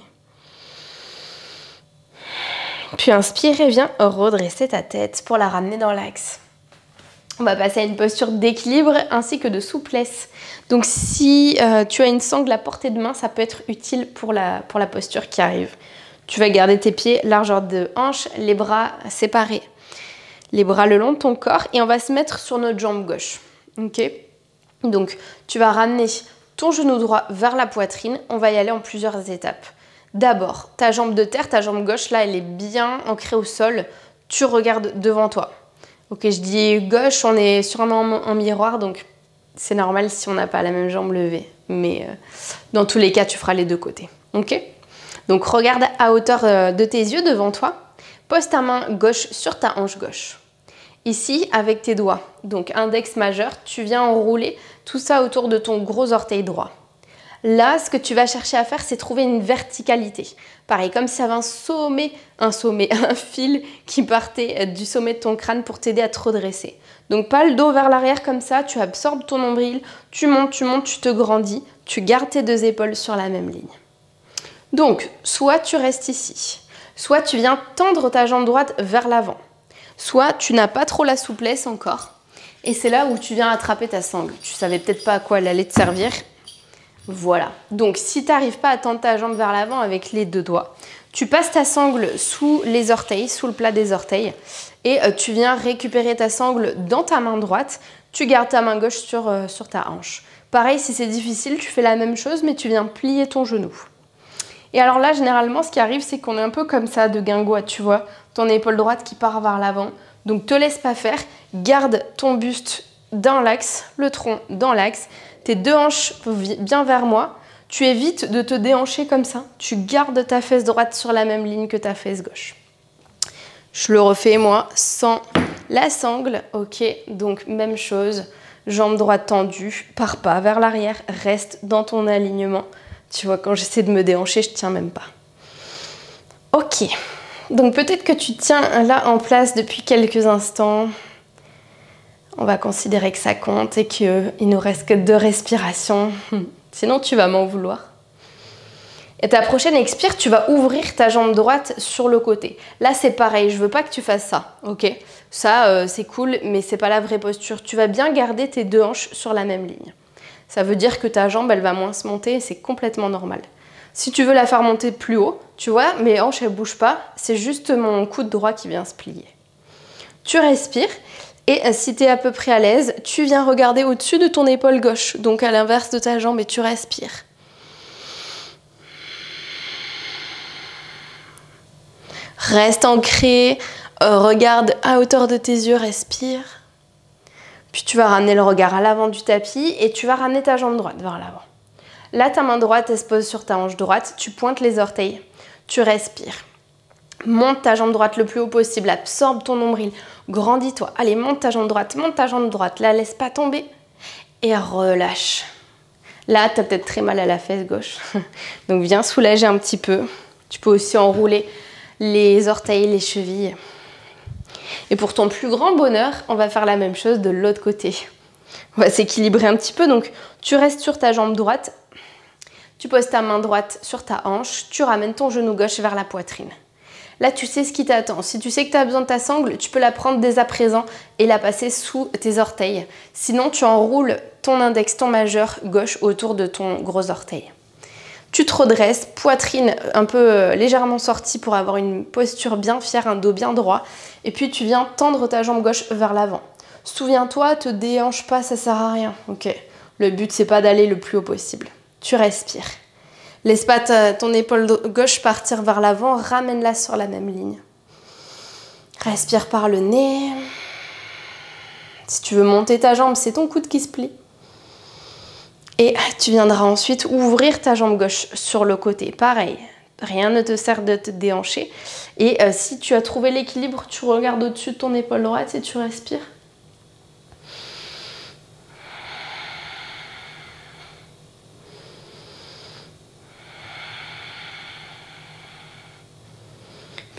Puis inspire et viens redresser ta tête pour la ramener dans l'axe. On va passer à une posture d'équilibre ainsi que de souplesse. Donc si tu as une sangle à portée de main, ça peut être utile pour la posture qui arrive. Tu vas garder tes pieds largeur de hanche, les bras séparés. Les bras le long de ton corps et on va se mettre sur notre jambe gauche. Ok ? Donc tu vas ramener ton genou droit vers la poitrine. On va y aller en plusieurs étapes. D'abord, ta jambe de terre, ta jambe gauche, là, elle est bien ancrée au sol. Tu regardes devant toi. Ok, je dis gauche, on est sûrement en miroir, donc c'est normal si on n'a pas la même jambe levée. Mais dans tous les cas, tu feras les deux côtés. Ok ? Donc regarde à hauteur de tes yeux devant toi. Pose ta main gauche sur ta hanche gauche. Ici, avec tes doigts, donc index majeur, tu viens enrouler tout ça autour de ton gros orteil droit. Là, ce que tu vas chercher à faire, c'est trouver une verticalité. Pareil, comme si tu avais un fil qui partait du sommet de ton crâne pour t'aider à te redresser. Donc pas le dos vers l'arrière comme ça, tu absorbes ton nombril, tu montes, tu te grandis, tu gardes tes deux épaules sur la même ligne. Donc, soit tu restes ici, soit tu viens tendre ta jambe droite vers l'avant, soit tu n'as pas trop la souplesse encore, et c'est là où tu viens attraper ta sangle. Tu savais peut-être pas à quoi elle allait te servir. Voilà, donc si tu n'arrives pas à tendre ta jambe vers l'avant avec les deux doigts, tu passes ta sangle sous les orteils, sous le plat des orteils, et tu viens récupérer ta sangle dans ta main droite, tu gardes ta main gauche sur ta hanche. Pareil, si c'est difficile, tu fais la même chose, mais tu viens plier ton genou. Et alors là, généralement, ce qui arrive, c'est qu'on est un peu comme ça, de guingois, tu vois, ton épaule droite qui part vers l'avant. Donc, te laisse pas faire, garde ton buste dans l'axe, le tronc dans l'axe, tes deux hanches bien vers moi. Tu évites de te déhancher comme ça. Tu gardes ta fesse droite sur la même ligne que ta fesse gauche. Je le refais, moi, sans la sangle. Ok, donc même chose. Jambe droite tendue, pars pas vers l'arrière, reste dans ton alignement. Tu vois, quand j'essaie de me déhancher, je tiens même pas. Ok, donc peut-être que tu tiens là en place depuis quelques instants. On va considérer que ça compte et qu'il nous reste que 2 respirations. Sinon, tu vas m'en vouloir. Et ta prochaine expire, tu vas ouvrir ta jambe droite sur le côté. Là, c'est pareil, je veux pas que tu fasses ça, ok? Ça, c'est cool, mais c'est pas la vraie posture. Tu vas bien garder tes deux hanches sur la même ligne. Ça veut dire que ta jambe, elle va moins se monter et c'est complètement normal. Si tu veux la faire monter plus haut, tu vois, mes hanches, elles bougent pas. C'est juste mon coude droit qui vient se plier. Tu respires et si tu es à peu près à l'aise, tu viens regarder au-dessus de ton épaule gauche, donc à l'inverse de ta jambe, et tu respires. Reste ancré, regarde à hauteur de tes yeux, respire. Puis tu vas ramener le regard à l'avant du tapis et tu vas ramener ta jambe droite vers l'avant. Là, ta main droite, elle se pose sur ta hanche droite. Tu pointes les orteils. Tu respires. Monte ta jambe droite le plus haut possible. Absorbe ton nombril. Grandis-toi. Allez, monte ta jambe droite. Monte ta jambe droite. La laisse pas tomber. Et relâche. Là, tu as peut-être très mal à la fesse gauche. Donc, viens soulager un petit peu. Tu peux aussi enrouler les orteils, les chevilles. Et pour ton plus grand bonheur, on va faire la même chose de l'autre côté. On va s'équilibrer un petit peu. Donc, tu restes sur ta jambe droite. Tu poses ta main droite sur ta hanche. Tu ramènes ton genou gauche vers la poitrine. Là, tu sais ce qui t'attend. Si tu sais que tu as besoin de ta sangle, tu peux la prendre dès à présent et la passer sous tes orteils. Sinon, tu enroules ton index, ton majeur gauche autour de ton gros orteil. Tu te redresses, poitrine un peu légèrement sortie pour avoir une posture bien fière, un dos bien droit. Et puis, tu viens tendre ta jambe gauche vers l'avant. Souviens-toi, te déhanche pas, ça sert à rien. Ok. Le but, c'est pas d'aller le plus haut possible. Tu respires. Laisse pas ton épaule gauche partir vers l'avant, ramène-la sur la même ligne. Respire par le nez. Si tu veux monter ta jambe, c'est ton coude qui se plie. Et tu viendras ensuite ouvrir ta jambe gauche sur le côté. Pareil, rien ne te sert de te déhancher. Et si tu as trouvé l'équilibre, tu regardes au-dessus de ton épaule droite et tu respires.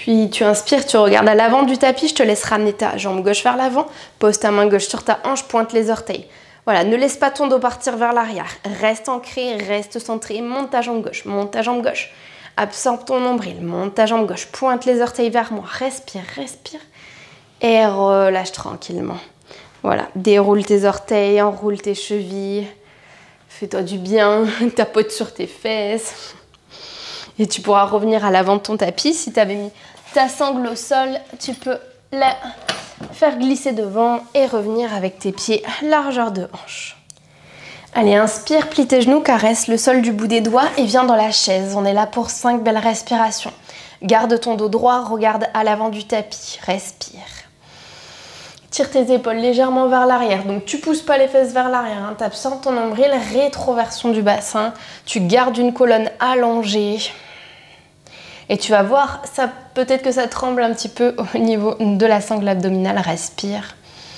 Puis tu inspires, tu regardes à l'avant du tapis, je te laisse ramener ta jambe gauche vers l'avant, pose ta main gauche sur ta hanche, pointe les orteils. Voilà, ne laisse pas ton dos partir vers l'arrière, reste ancré, reste centré, monte ta jambe gauche, absorbe ton nombril, monte ta jambe gauche, pointe les orteils vers moi, respire, respire et relâche tranquillement. Voilà, déroule tes orteils, enroule tes chevilles, fais-toi du bien, tapote sur tes fesses. Et tu pourras revenir à l'avant de ton tapis. Si tu avais mis ta sangle au sol, tu peux la faire glisser devant et revenir avec tes pieds largeur de hanche. Allez, inspire, plie tes genoux, caresse le sol du bout des doigts et viens dans la chaise. On est là pour 5 belles respirations. Garde ton dos droit, regarde à l'avant du tapis, respire. Tire tes épaules légèrement vers l'arrière, donc tu pousses pas les fesses vers l'arrière, hein. Tu absorbes ton nombril, rétroversion du bassin, tu gardes une colonne allongée. Et tu vas voir, ça peut-être que ça tremble un petit peu au niveau de la sangle abdominale, respire.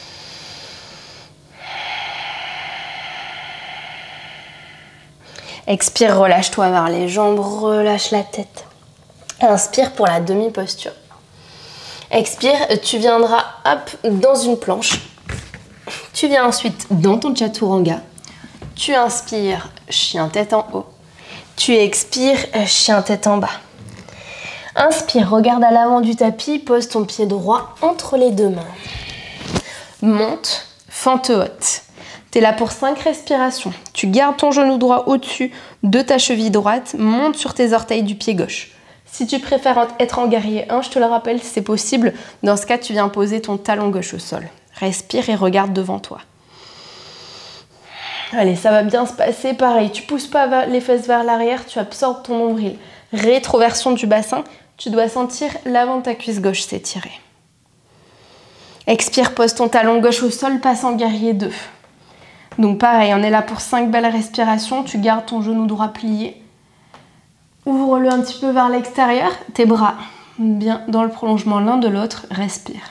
Expire, relâche-toi vers les jambes, relâche la tête. Inspire pour la demi-posture. Expire, tu viendras hop, dans une planche. Tu viens ensuite dans ton chaturanga. Tu inspires, chien tête en haut. Tu expires, chien tête en bas. Inspire, regarde à l'avant du tapis, pose ton pied droit entre les deux mains. Monte, fente haute. Tu es là pour 5 respirations. Tu gardes ton genou droit au-dessus de ta cheville droite, monte sur tes orteils du pied gauche. Si tu préfères être en guerrier 1, je te le rappelle, c'est possible. Dans ce cas, tu viens poser ton talon gauche au sol. Respire et regarde devant toi. Allez, ça va bien se passer. Pareil, tu pousses pas les fesses vers l'arrière, tu absorbes ton nombril. Rétroversion du bassin, tu dois sentir l'avant de ta cuisse gauche s'étirer. Expire, pose ton talon gauche au sol, passe en guerrier 2. Donc pareil, on est là pour 5 belles respirations. Tu gardes ton genou droit plié. Ouvre-le un petit peu vers l'extérieur, tes bras bien dans le prolongement l'un de l'autre, respire.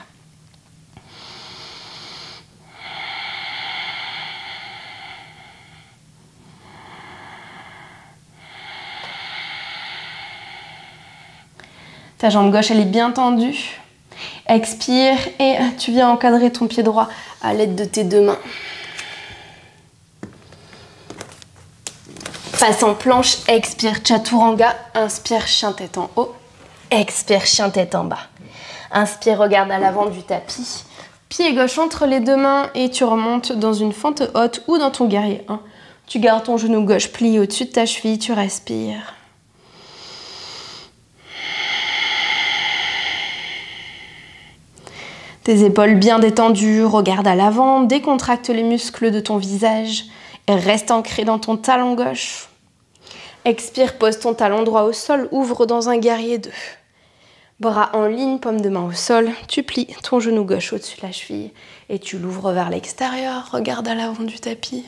Ta jambe gauche, elle est bien tendue. Expire et tu viens encadrer ton pied droit à l'aide de tes deux mains. Passe en planche, expire chaturanga, inspire chien tête en haut, expire chien tête en bas. Inspire, regarde à l'avant du tapis, pied gauche entre les deux mains et tu remontes dans une fente haute ou dans ton guerrier 1. Tu gardes ton genou gauche plié au-dessus de ta cheville, tu respires. Tes épaules bien détendues, regarde à l'avant, décontracte les muscles de ton visage et reste ancré dans ton talon gauche. Expire, pose ton talon droit au sol, ouvre dans un guerrier 2. Bras en ligne, paume de main au sol, tu plies ton genou gauche au-dessus de la cheville et tu l'ouvres vers l'extérieur, regarde à l'avant du tapis.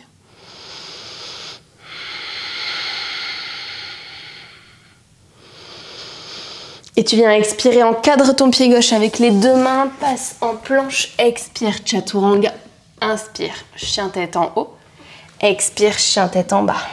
Et tu viens expirer, encadre ton pied gauche avec les deux mains, passe en planche, expire chaturanga, inspire chien tête en haut, expire chien tête en bas.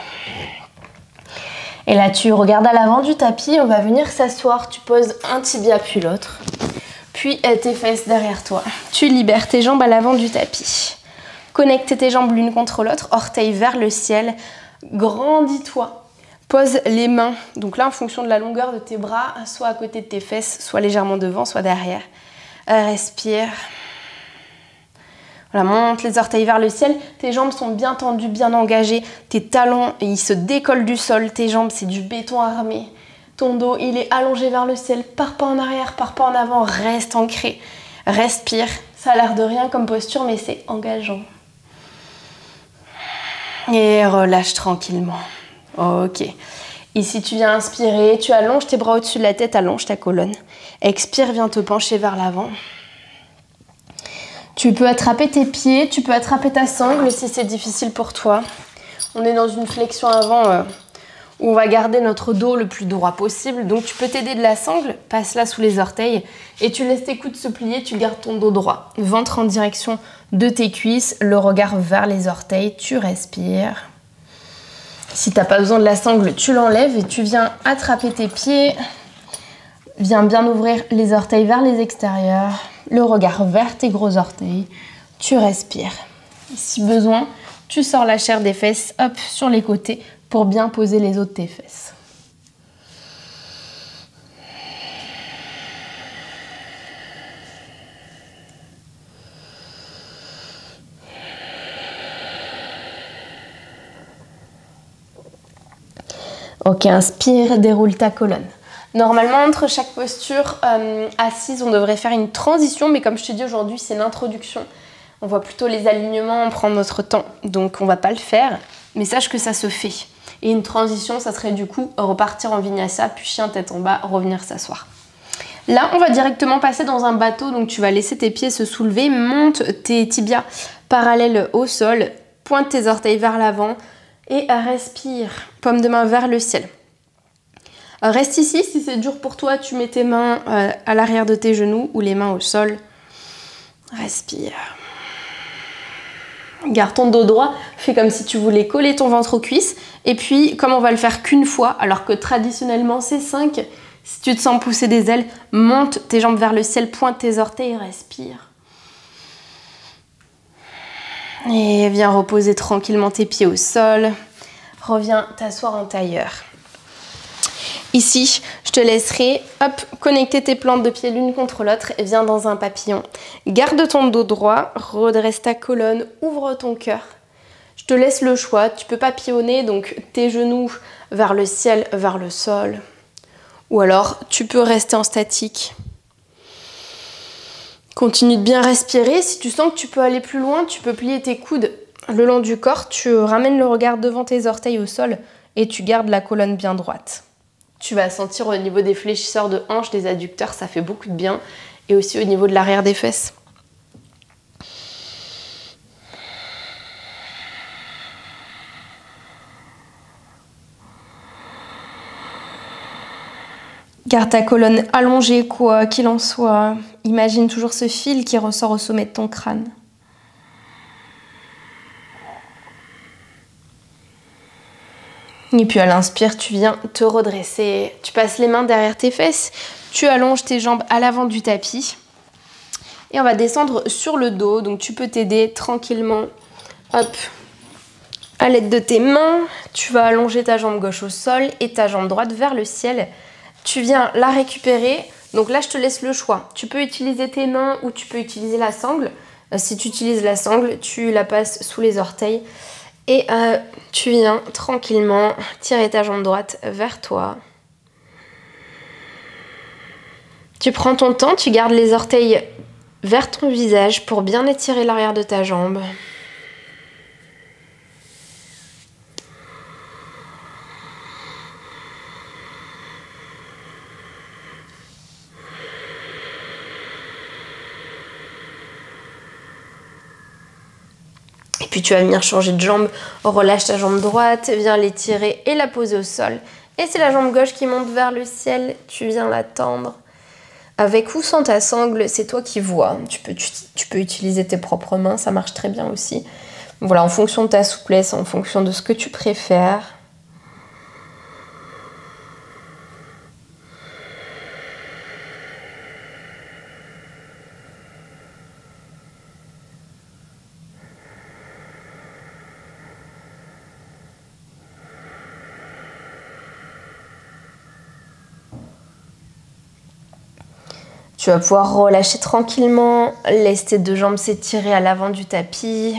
Et là tu regardes à l'avant du tapis, on va venir s'asseoir, tu poses un tibia puis l'autre, puis tes fesses derrière toi. Tu libères tes jambes à l'avant du tapis. Connecte tes jambes l'une contre l'autre, orteils vers le ciel, grandis-toi. Pose les mains, donc là en fonction de la longueur de tes bras, soit à côté de tes fesses, soit légèrement devant, soit derrière. Respire. Voilà, monte les orteils vers le ciel, tes jambes sont bien tendues, bien engagées, tes talons ils se décollent du sol, tes jambes c'est du béton armé, ton dos il est allongé vers le ciel, pars pas en arrière, pars pas en avant, reste ancré, respire, ça a l'air de rien comme posture mais c'est engageant. Et relâche tranquillement. Ok, ici tu viens inspirer, tu allonges tes bras au-dessus de la tête, allonge ta colonne, expire, viens te pencher vers l'avant. Tu peux attraper tes pieds, tu peux attraper ta sangle si c'est difficile pour toi. On est dans une flexion avant où on va garder notre dos le plus droit possible. Donc tu peux t'aider de la sangle, passe-la sous les orteils et tu laisses tes coudes se plier, tu gardes ton dos droit. Ventre en direction de tes cuisses, le regard vers les orteils, tu respires. Si tu n'as pas besoin de la sangle, tu l'enlèves et tu viens attraper tes pieds, Viens bien ouvrir les orteils vers les extérieurs, le regard vers tes gros orteils. Tu respires. Si besoin, tu sors la chair des fesses, hop, sur les côtés pour bien poser les os de tes fesses. Ok, inspire, déroule ta colonne. Normalement, entre chaque posture assise, on devrait faire une transition, mais comme je te dis aujourd'hui, c'est l'introduction. On voit plutôt les alignements, on prend notre temps, donc on va pas le faire, mais sache que ça se fait. Et une transition, ça serait du coup repartir en vinyasa, puis chien tête en bas, revenir s'asseoir. Là, on va directement passer dans un bateau, donc tu vas laisser tes pieds se soulever, monte tes tibias parallèles au sol, pointe tes orteils vers l'avant et respire, paume de main vers le ciel. Reste ici, si c'est dur pour toi, tu mets tes mains à l'arrière de tes genoux ou les mains au sol. Respire. Garde ton dos droit, fais comme si tu voulais coller ton ventre aux cuisses. Et puis, comme on va le faire qu'une fois, alors que traditionnellement c'est 5, si tu te sens pousser des ailes, monte tes jambes vers le ciel, pointe tes orteils, respire. Et viens reposer tranquillement tes pieds au sol. Reviens t'asseoir en tailleur. Ici, je te laisserai connecter tes plantes de pied l'une contre l'autre et viens dans un papillon. Garde ton dos droit, redresse ta colonne, ouvre ton cœur. Je te laisse le choix, tu peux papillonner, donc tes genoux vers le ciel, vers le sol. Ou alors, tu peux rester en statique. Continue de bien respirer. Si tu sens que tu peux aller plus loin, tu peux plier tes coudes le long du corps. Tu ramènes le regard devant tes orteils au sol et tu gardes la colonne bien droite. Tu vas sentir au niveau des fléchisseurs de hanches, des adducteurs, ça fait beaucoup de bien. Et aussi au niveau de l'arrière des fesses. Garde ta colonne allongée, quoi qu'il en soit. Imagine toujours ce fil qui ressort au sommet de ton crâne. Et puis à l'inspire, tu viens te redresser. Tu passes les mains derrière tes fesses. Tu allonges tes jambes à l'avant du tapis. Et on va descendre sur le dos. Donc tu peux t'aider tranquillement. Hop. À l'aide de tes mains, tu vas allonger ta jambe gauche au sol et ta jambe droite vers le ciel. Tu viens la récupérer. Donc là, je te laisse le choix. Tu peux utiliser tes mains ou tu peux utiliser la sangle. Si tu utilises la sangle, tu la passes sous les orteils. Et tu viens tranquillement tirer ta jambe droite vers toi. Tu prends ton temps, tu gardes les orteils vers ton visage pour bien étirer l'arrière de ta jambe. Et puis tu vas venir changer de jambe, relâche ta jambe droite, viens l'étirer et la poser au sol. Et c'est la jambe gauche qui monte vers le ciel, tu viens la tendre. Avec ou sans ta sangle, c'est toi qui vois. Tu peux utiliser tes propres mains, ça marche très bien aussi. Voilà, en fonction de ta souplesse, en fonction de ce que tu préfères. Tu vas pouvoir relâcher tranquillement, laisse tes deux jambes s'étirer à l'avant du tapis.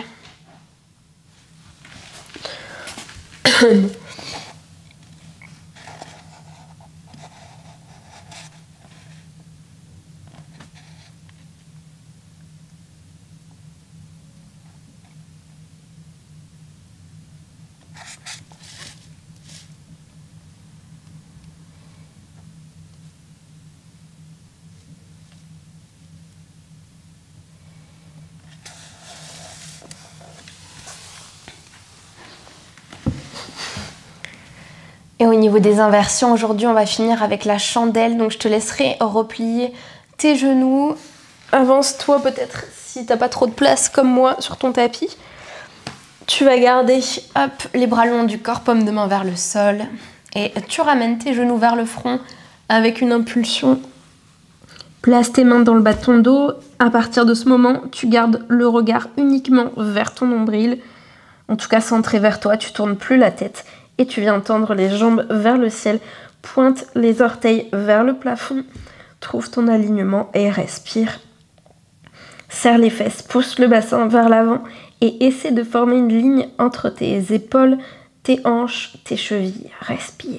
Et au niveau des inversions, aujourd'hui on va finir avec la chandelle, donc je te laisserai replier tes genoux. Avance-toi peut-être si t'as pas trop de place comme moi sur ton tapis. Tu vas garder les bras le long du corps, paume de main vers le sol. Et tu ramènes tes genoux vers le front, avec une impulsion. Place tes mains dans le bas de ton dos. À partir de ce moment, tu gardes le regard uniquement vers ton nombril. En tout cas, centré vers toi, tu tournes plus la tête et tu viens tendre les jambes vers le ciel. Pointe les orteils vers le plafond. Trouve ton alignement et respire. Serre les fesses, pousse le bassin vers l'avant et essaie de former une ligne entre tes épaules, tes hanches, tes chevilles. Respire.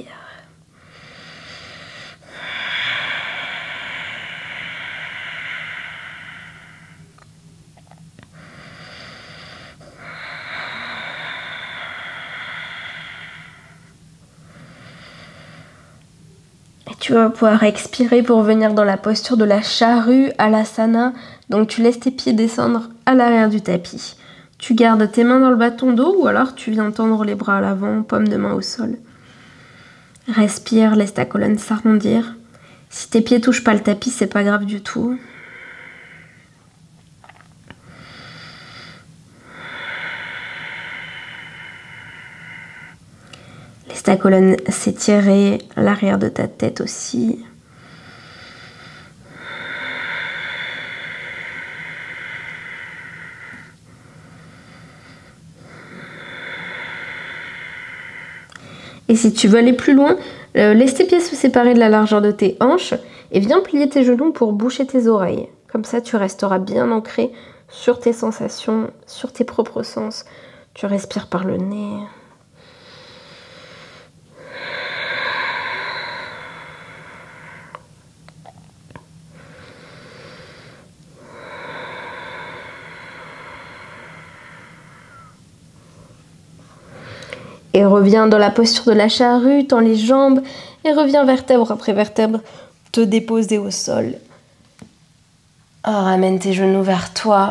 Et tu vas pouvoir expirer pour venir dans la posture de la charrue à l'asana. Donc tu laisses tes pieds descendre à l'arrière du tapis. Tu gardes tes mains dans le bas de ton dos ou alors tu viens tendre les bras à l'avant, paume de main au sol. Respire, laisse ta colonne s'arrondir. Si tes pieds touchent pas le tapis, c'est pas grave du tout. Laisse ta colonne s'étirer, l'arrière de ta tête aussi. Et si tu veux aller plus loin, laisse tes pieds se séparer de la largeur de tes hanches et viens plier tes genoux pour boucher tes oreilles. Comme ça, tu resteras bien ancré sur tes sensations, sur tes propres sens. Tu respires par le nez. Et reviens dans la posture de la charrue, tends les jambes et reviens vertèbre après vertèbre, te déposer au sol. Ramène tes genoux vers toi.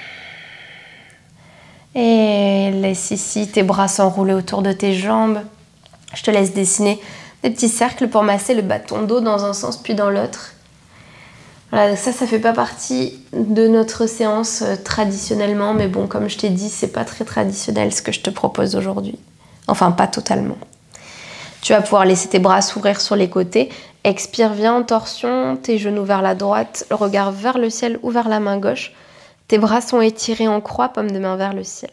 Et laisse ici tes bras s'enrouler autour de tes jambes. Je te laisse dessiner des petits cercles pour masser le bas de ton dos dans un sens puis dans l'autre. Voilà, ça fait pas partie de notre séance traditionnellement, mais bon, comme je t'ai dit, c'est pas très traditionnel ce que je te propose aujourd'hui. Enfin, pas totalement. Tu vas pouvoir laisser tes bras s'ouvrir sur les côtés. Expire, viens en torsion, tes genoux vers la droite, le regard vers le ciel ou vers la main gauche. Tes bras sont étirés en croix, paume de main vers le ciel.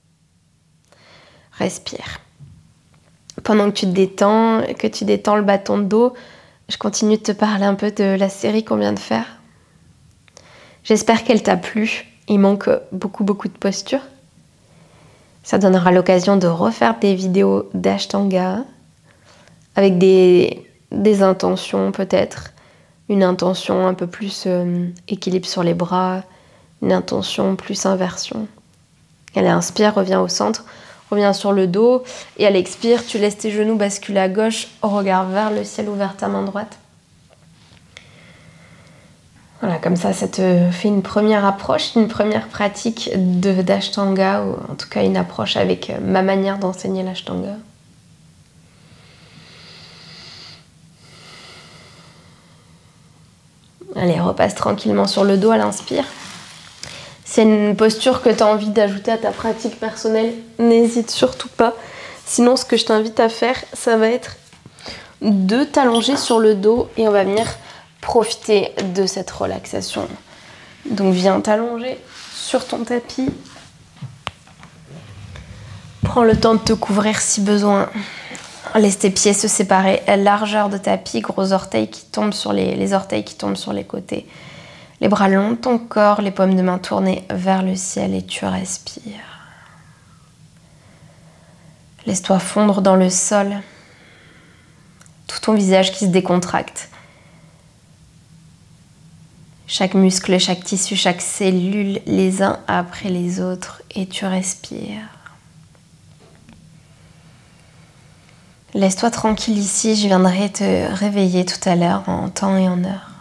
Respire. Pendant que tu détends le bâton de dos, je continue de te parler un peu de la série qu'on vient de faire. J'espère qu'elle t'a plu. Il manque beaucoup de postures. Ça donnera l'occasion de refaire des vidéos d'Ashtanga avec des intentions peut-être. Une intention un peu plus équilibre sur les bras, une intention plus inversion. Elle inspire, reviens au centre, reviens sur le dos et à l'expire, tu laisses tes genoux basculer à gauche, regard vers le ciel ou vers ta main droite. Voilà, comme ça te fait une première approche, une première pratique d'Ashtanga, ou en tout cas une approche avec ma manière d'enseigner l'Ashtanga. Allez, repasse tranquillement sur le dos à l'inspire. C'est une posture que tu as envie d'ajouter à ta pratique personnelle, n'hésite surtout pas. Sinon, ce que je t'invite à faire, ça va être de t'allonger sur le dos et on va venir profiter de cette relaxation. Donc viens t'allonger sur ton tapis. Prends le temps de te couvrir si besoin. Laisse tes pieds se séparer, largeur de tapis, gros orteils qui tombent sur les orteils qui tombent sur les côtés. Les bras longs de ton corps, les paumes de main tournées vers le ciel et tu respires. Laisse-toi fondre dans le sol. Tout ton visage qui se décontracte. Chaque muscle, chaque tissu, chaque cellule, les uns après les autres, et tu respires. Laisse-toi tranquille ici, je viendrai te réveiller tout à l'heure en temps et en heure.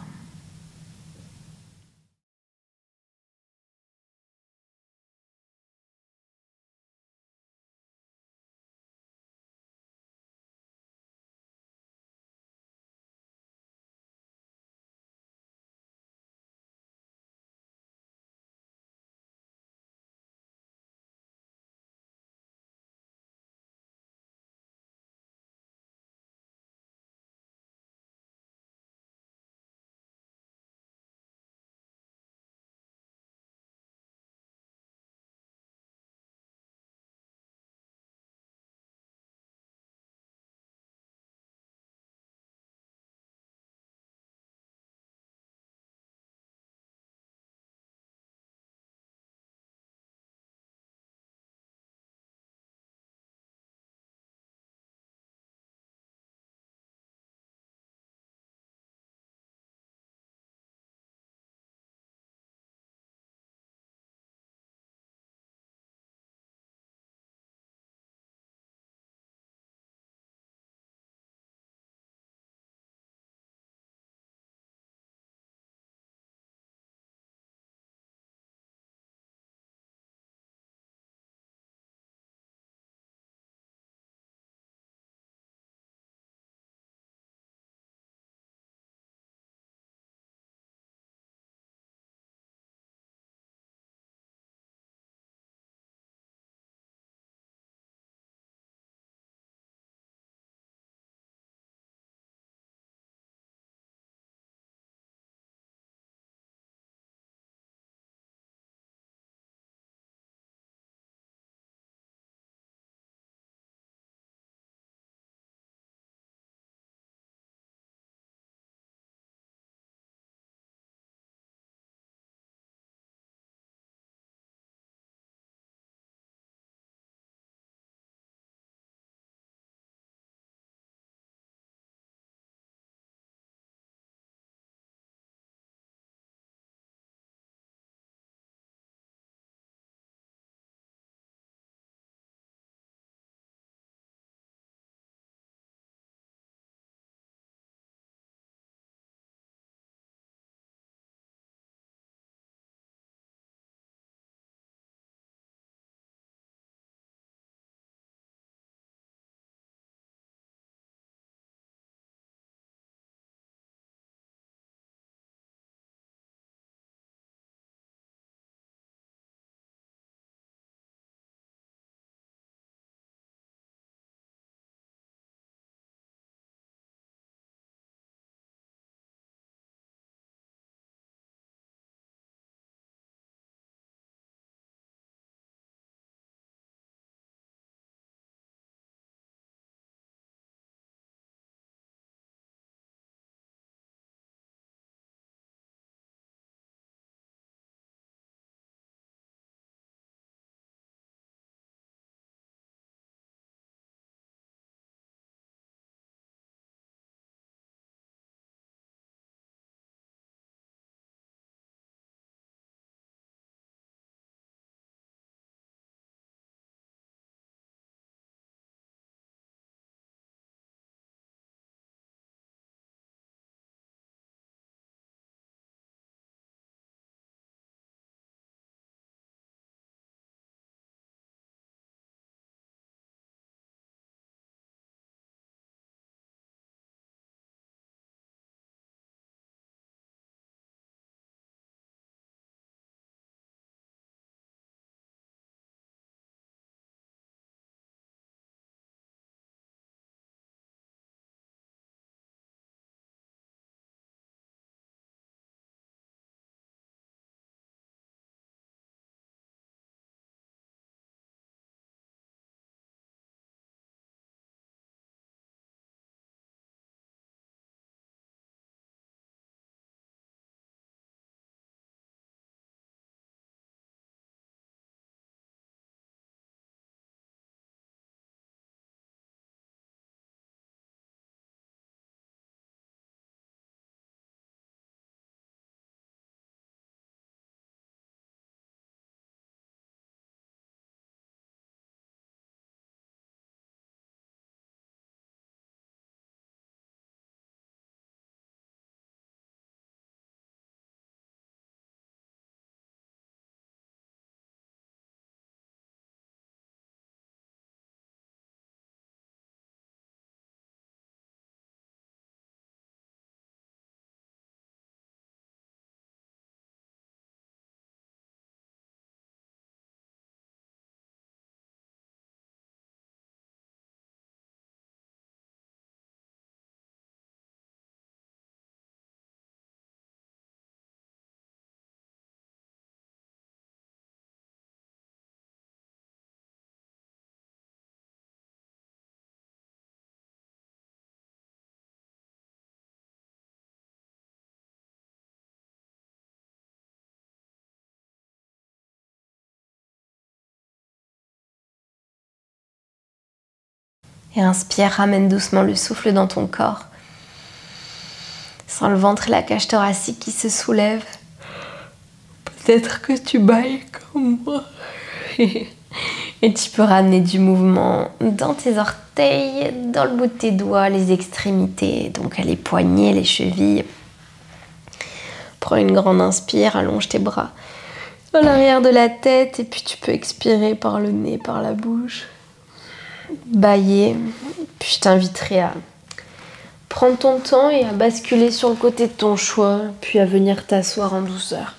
Et inspire, ramène doucement le souffle dans ton corps. Sens le ventre et la cage thoracique qui se soulèvent. Peut-être que tu bailles comme moi. Et tu peux ramener du mouvement dans tes orteils, dans le bout de tes doigts, les extrémités, donc les poignets, les chevilles. Prends une grande inspire, allonge tes bras à l'arrière de la tête et puis tu peux expirer par le nez, par la bouche. Bailler. Puis je t'inviterai à prendre ton temps et à basculer sur le côté de ton choix, puis à venir t'asseoir en douceur.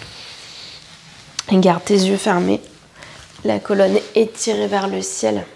Et garde tes yeux fermés. La colonne étirée vers le ciel.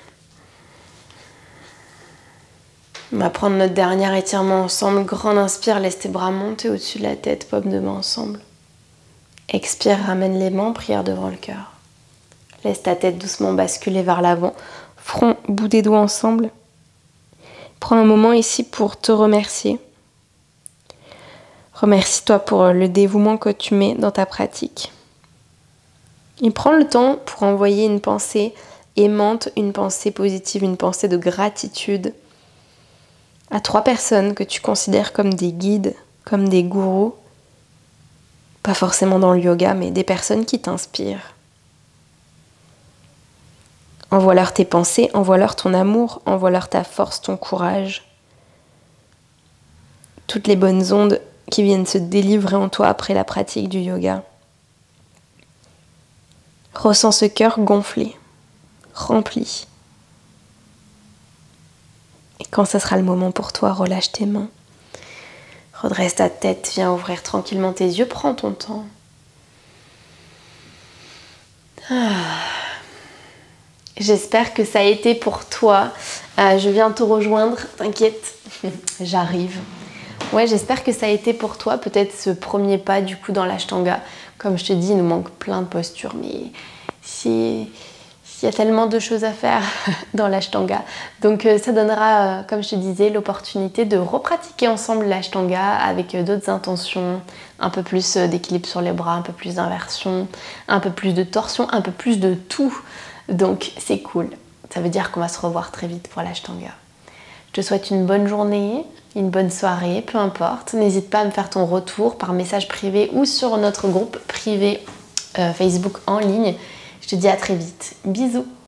On va prendre notre dernier étirement ensemble. Grande inspire, laisse tes bras monter au-dessus de la tête, paume de main ensemble. Expire, ramène les mains, prière devant le cœur. Laisse ta tête doucement basculer vers l'avant. Front, bout des doigts ensemble. Prends un moment ici pour te remercier. Remercie-toi pour le dévouement que tu mets dans ta pratique. Et prends le temps pour envoyer une pensée aimante, une pensée positive, une pensée de gratitude à 3 personnes que tu considères comme des guides, comme des gourous. Pas forcément dans le yoga, mais des personnes qui t'inspirent. Envoie-leur tes pensées, envoie-leur ton amour, envoie-leur ta force, ton courage. Toutes les bonnes ondes qui viennent se délivrer en toi après la pratique du yoga. Ressens ce cœur gonflé, rempli. Et quand ce sera le moment pour toi, relâche tes mains. Redresse ta tête, viens ouvrir tranquillement tes yeux, prends ton temps. J'espère que ça a été pour toi. Je viens te rejoindre, t'inquiète, j'arrive. Ouais, j'espère que ça a été pour toi, peut-être ce premier pas du coup dans l'Ashtanga. Comme je te dis, il nous manque plein de postures, mais s'il y a tellement de choses à faire dans l'Ashtanga. Donc ça donnera, comme je te disais, l'opportunité de repratiquer ensemble l'Ashtanga avec d'autres intentions, un peu plus d'équilibre sur les bras, un peu plus d'inversion, un peu plus de torsion, un peu plus de tout. Donc c'est cool. Ça veut dire qu'on va se revoir très vite pour l'Ashtanga. Je te souhaite une bonne journée, une bonne soirée, peu importe. N'hésite pas à me faire ton retour par message privé ou sur notre groupe privé Facebook en ligne. Je te dis à très vite. Bisous.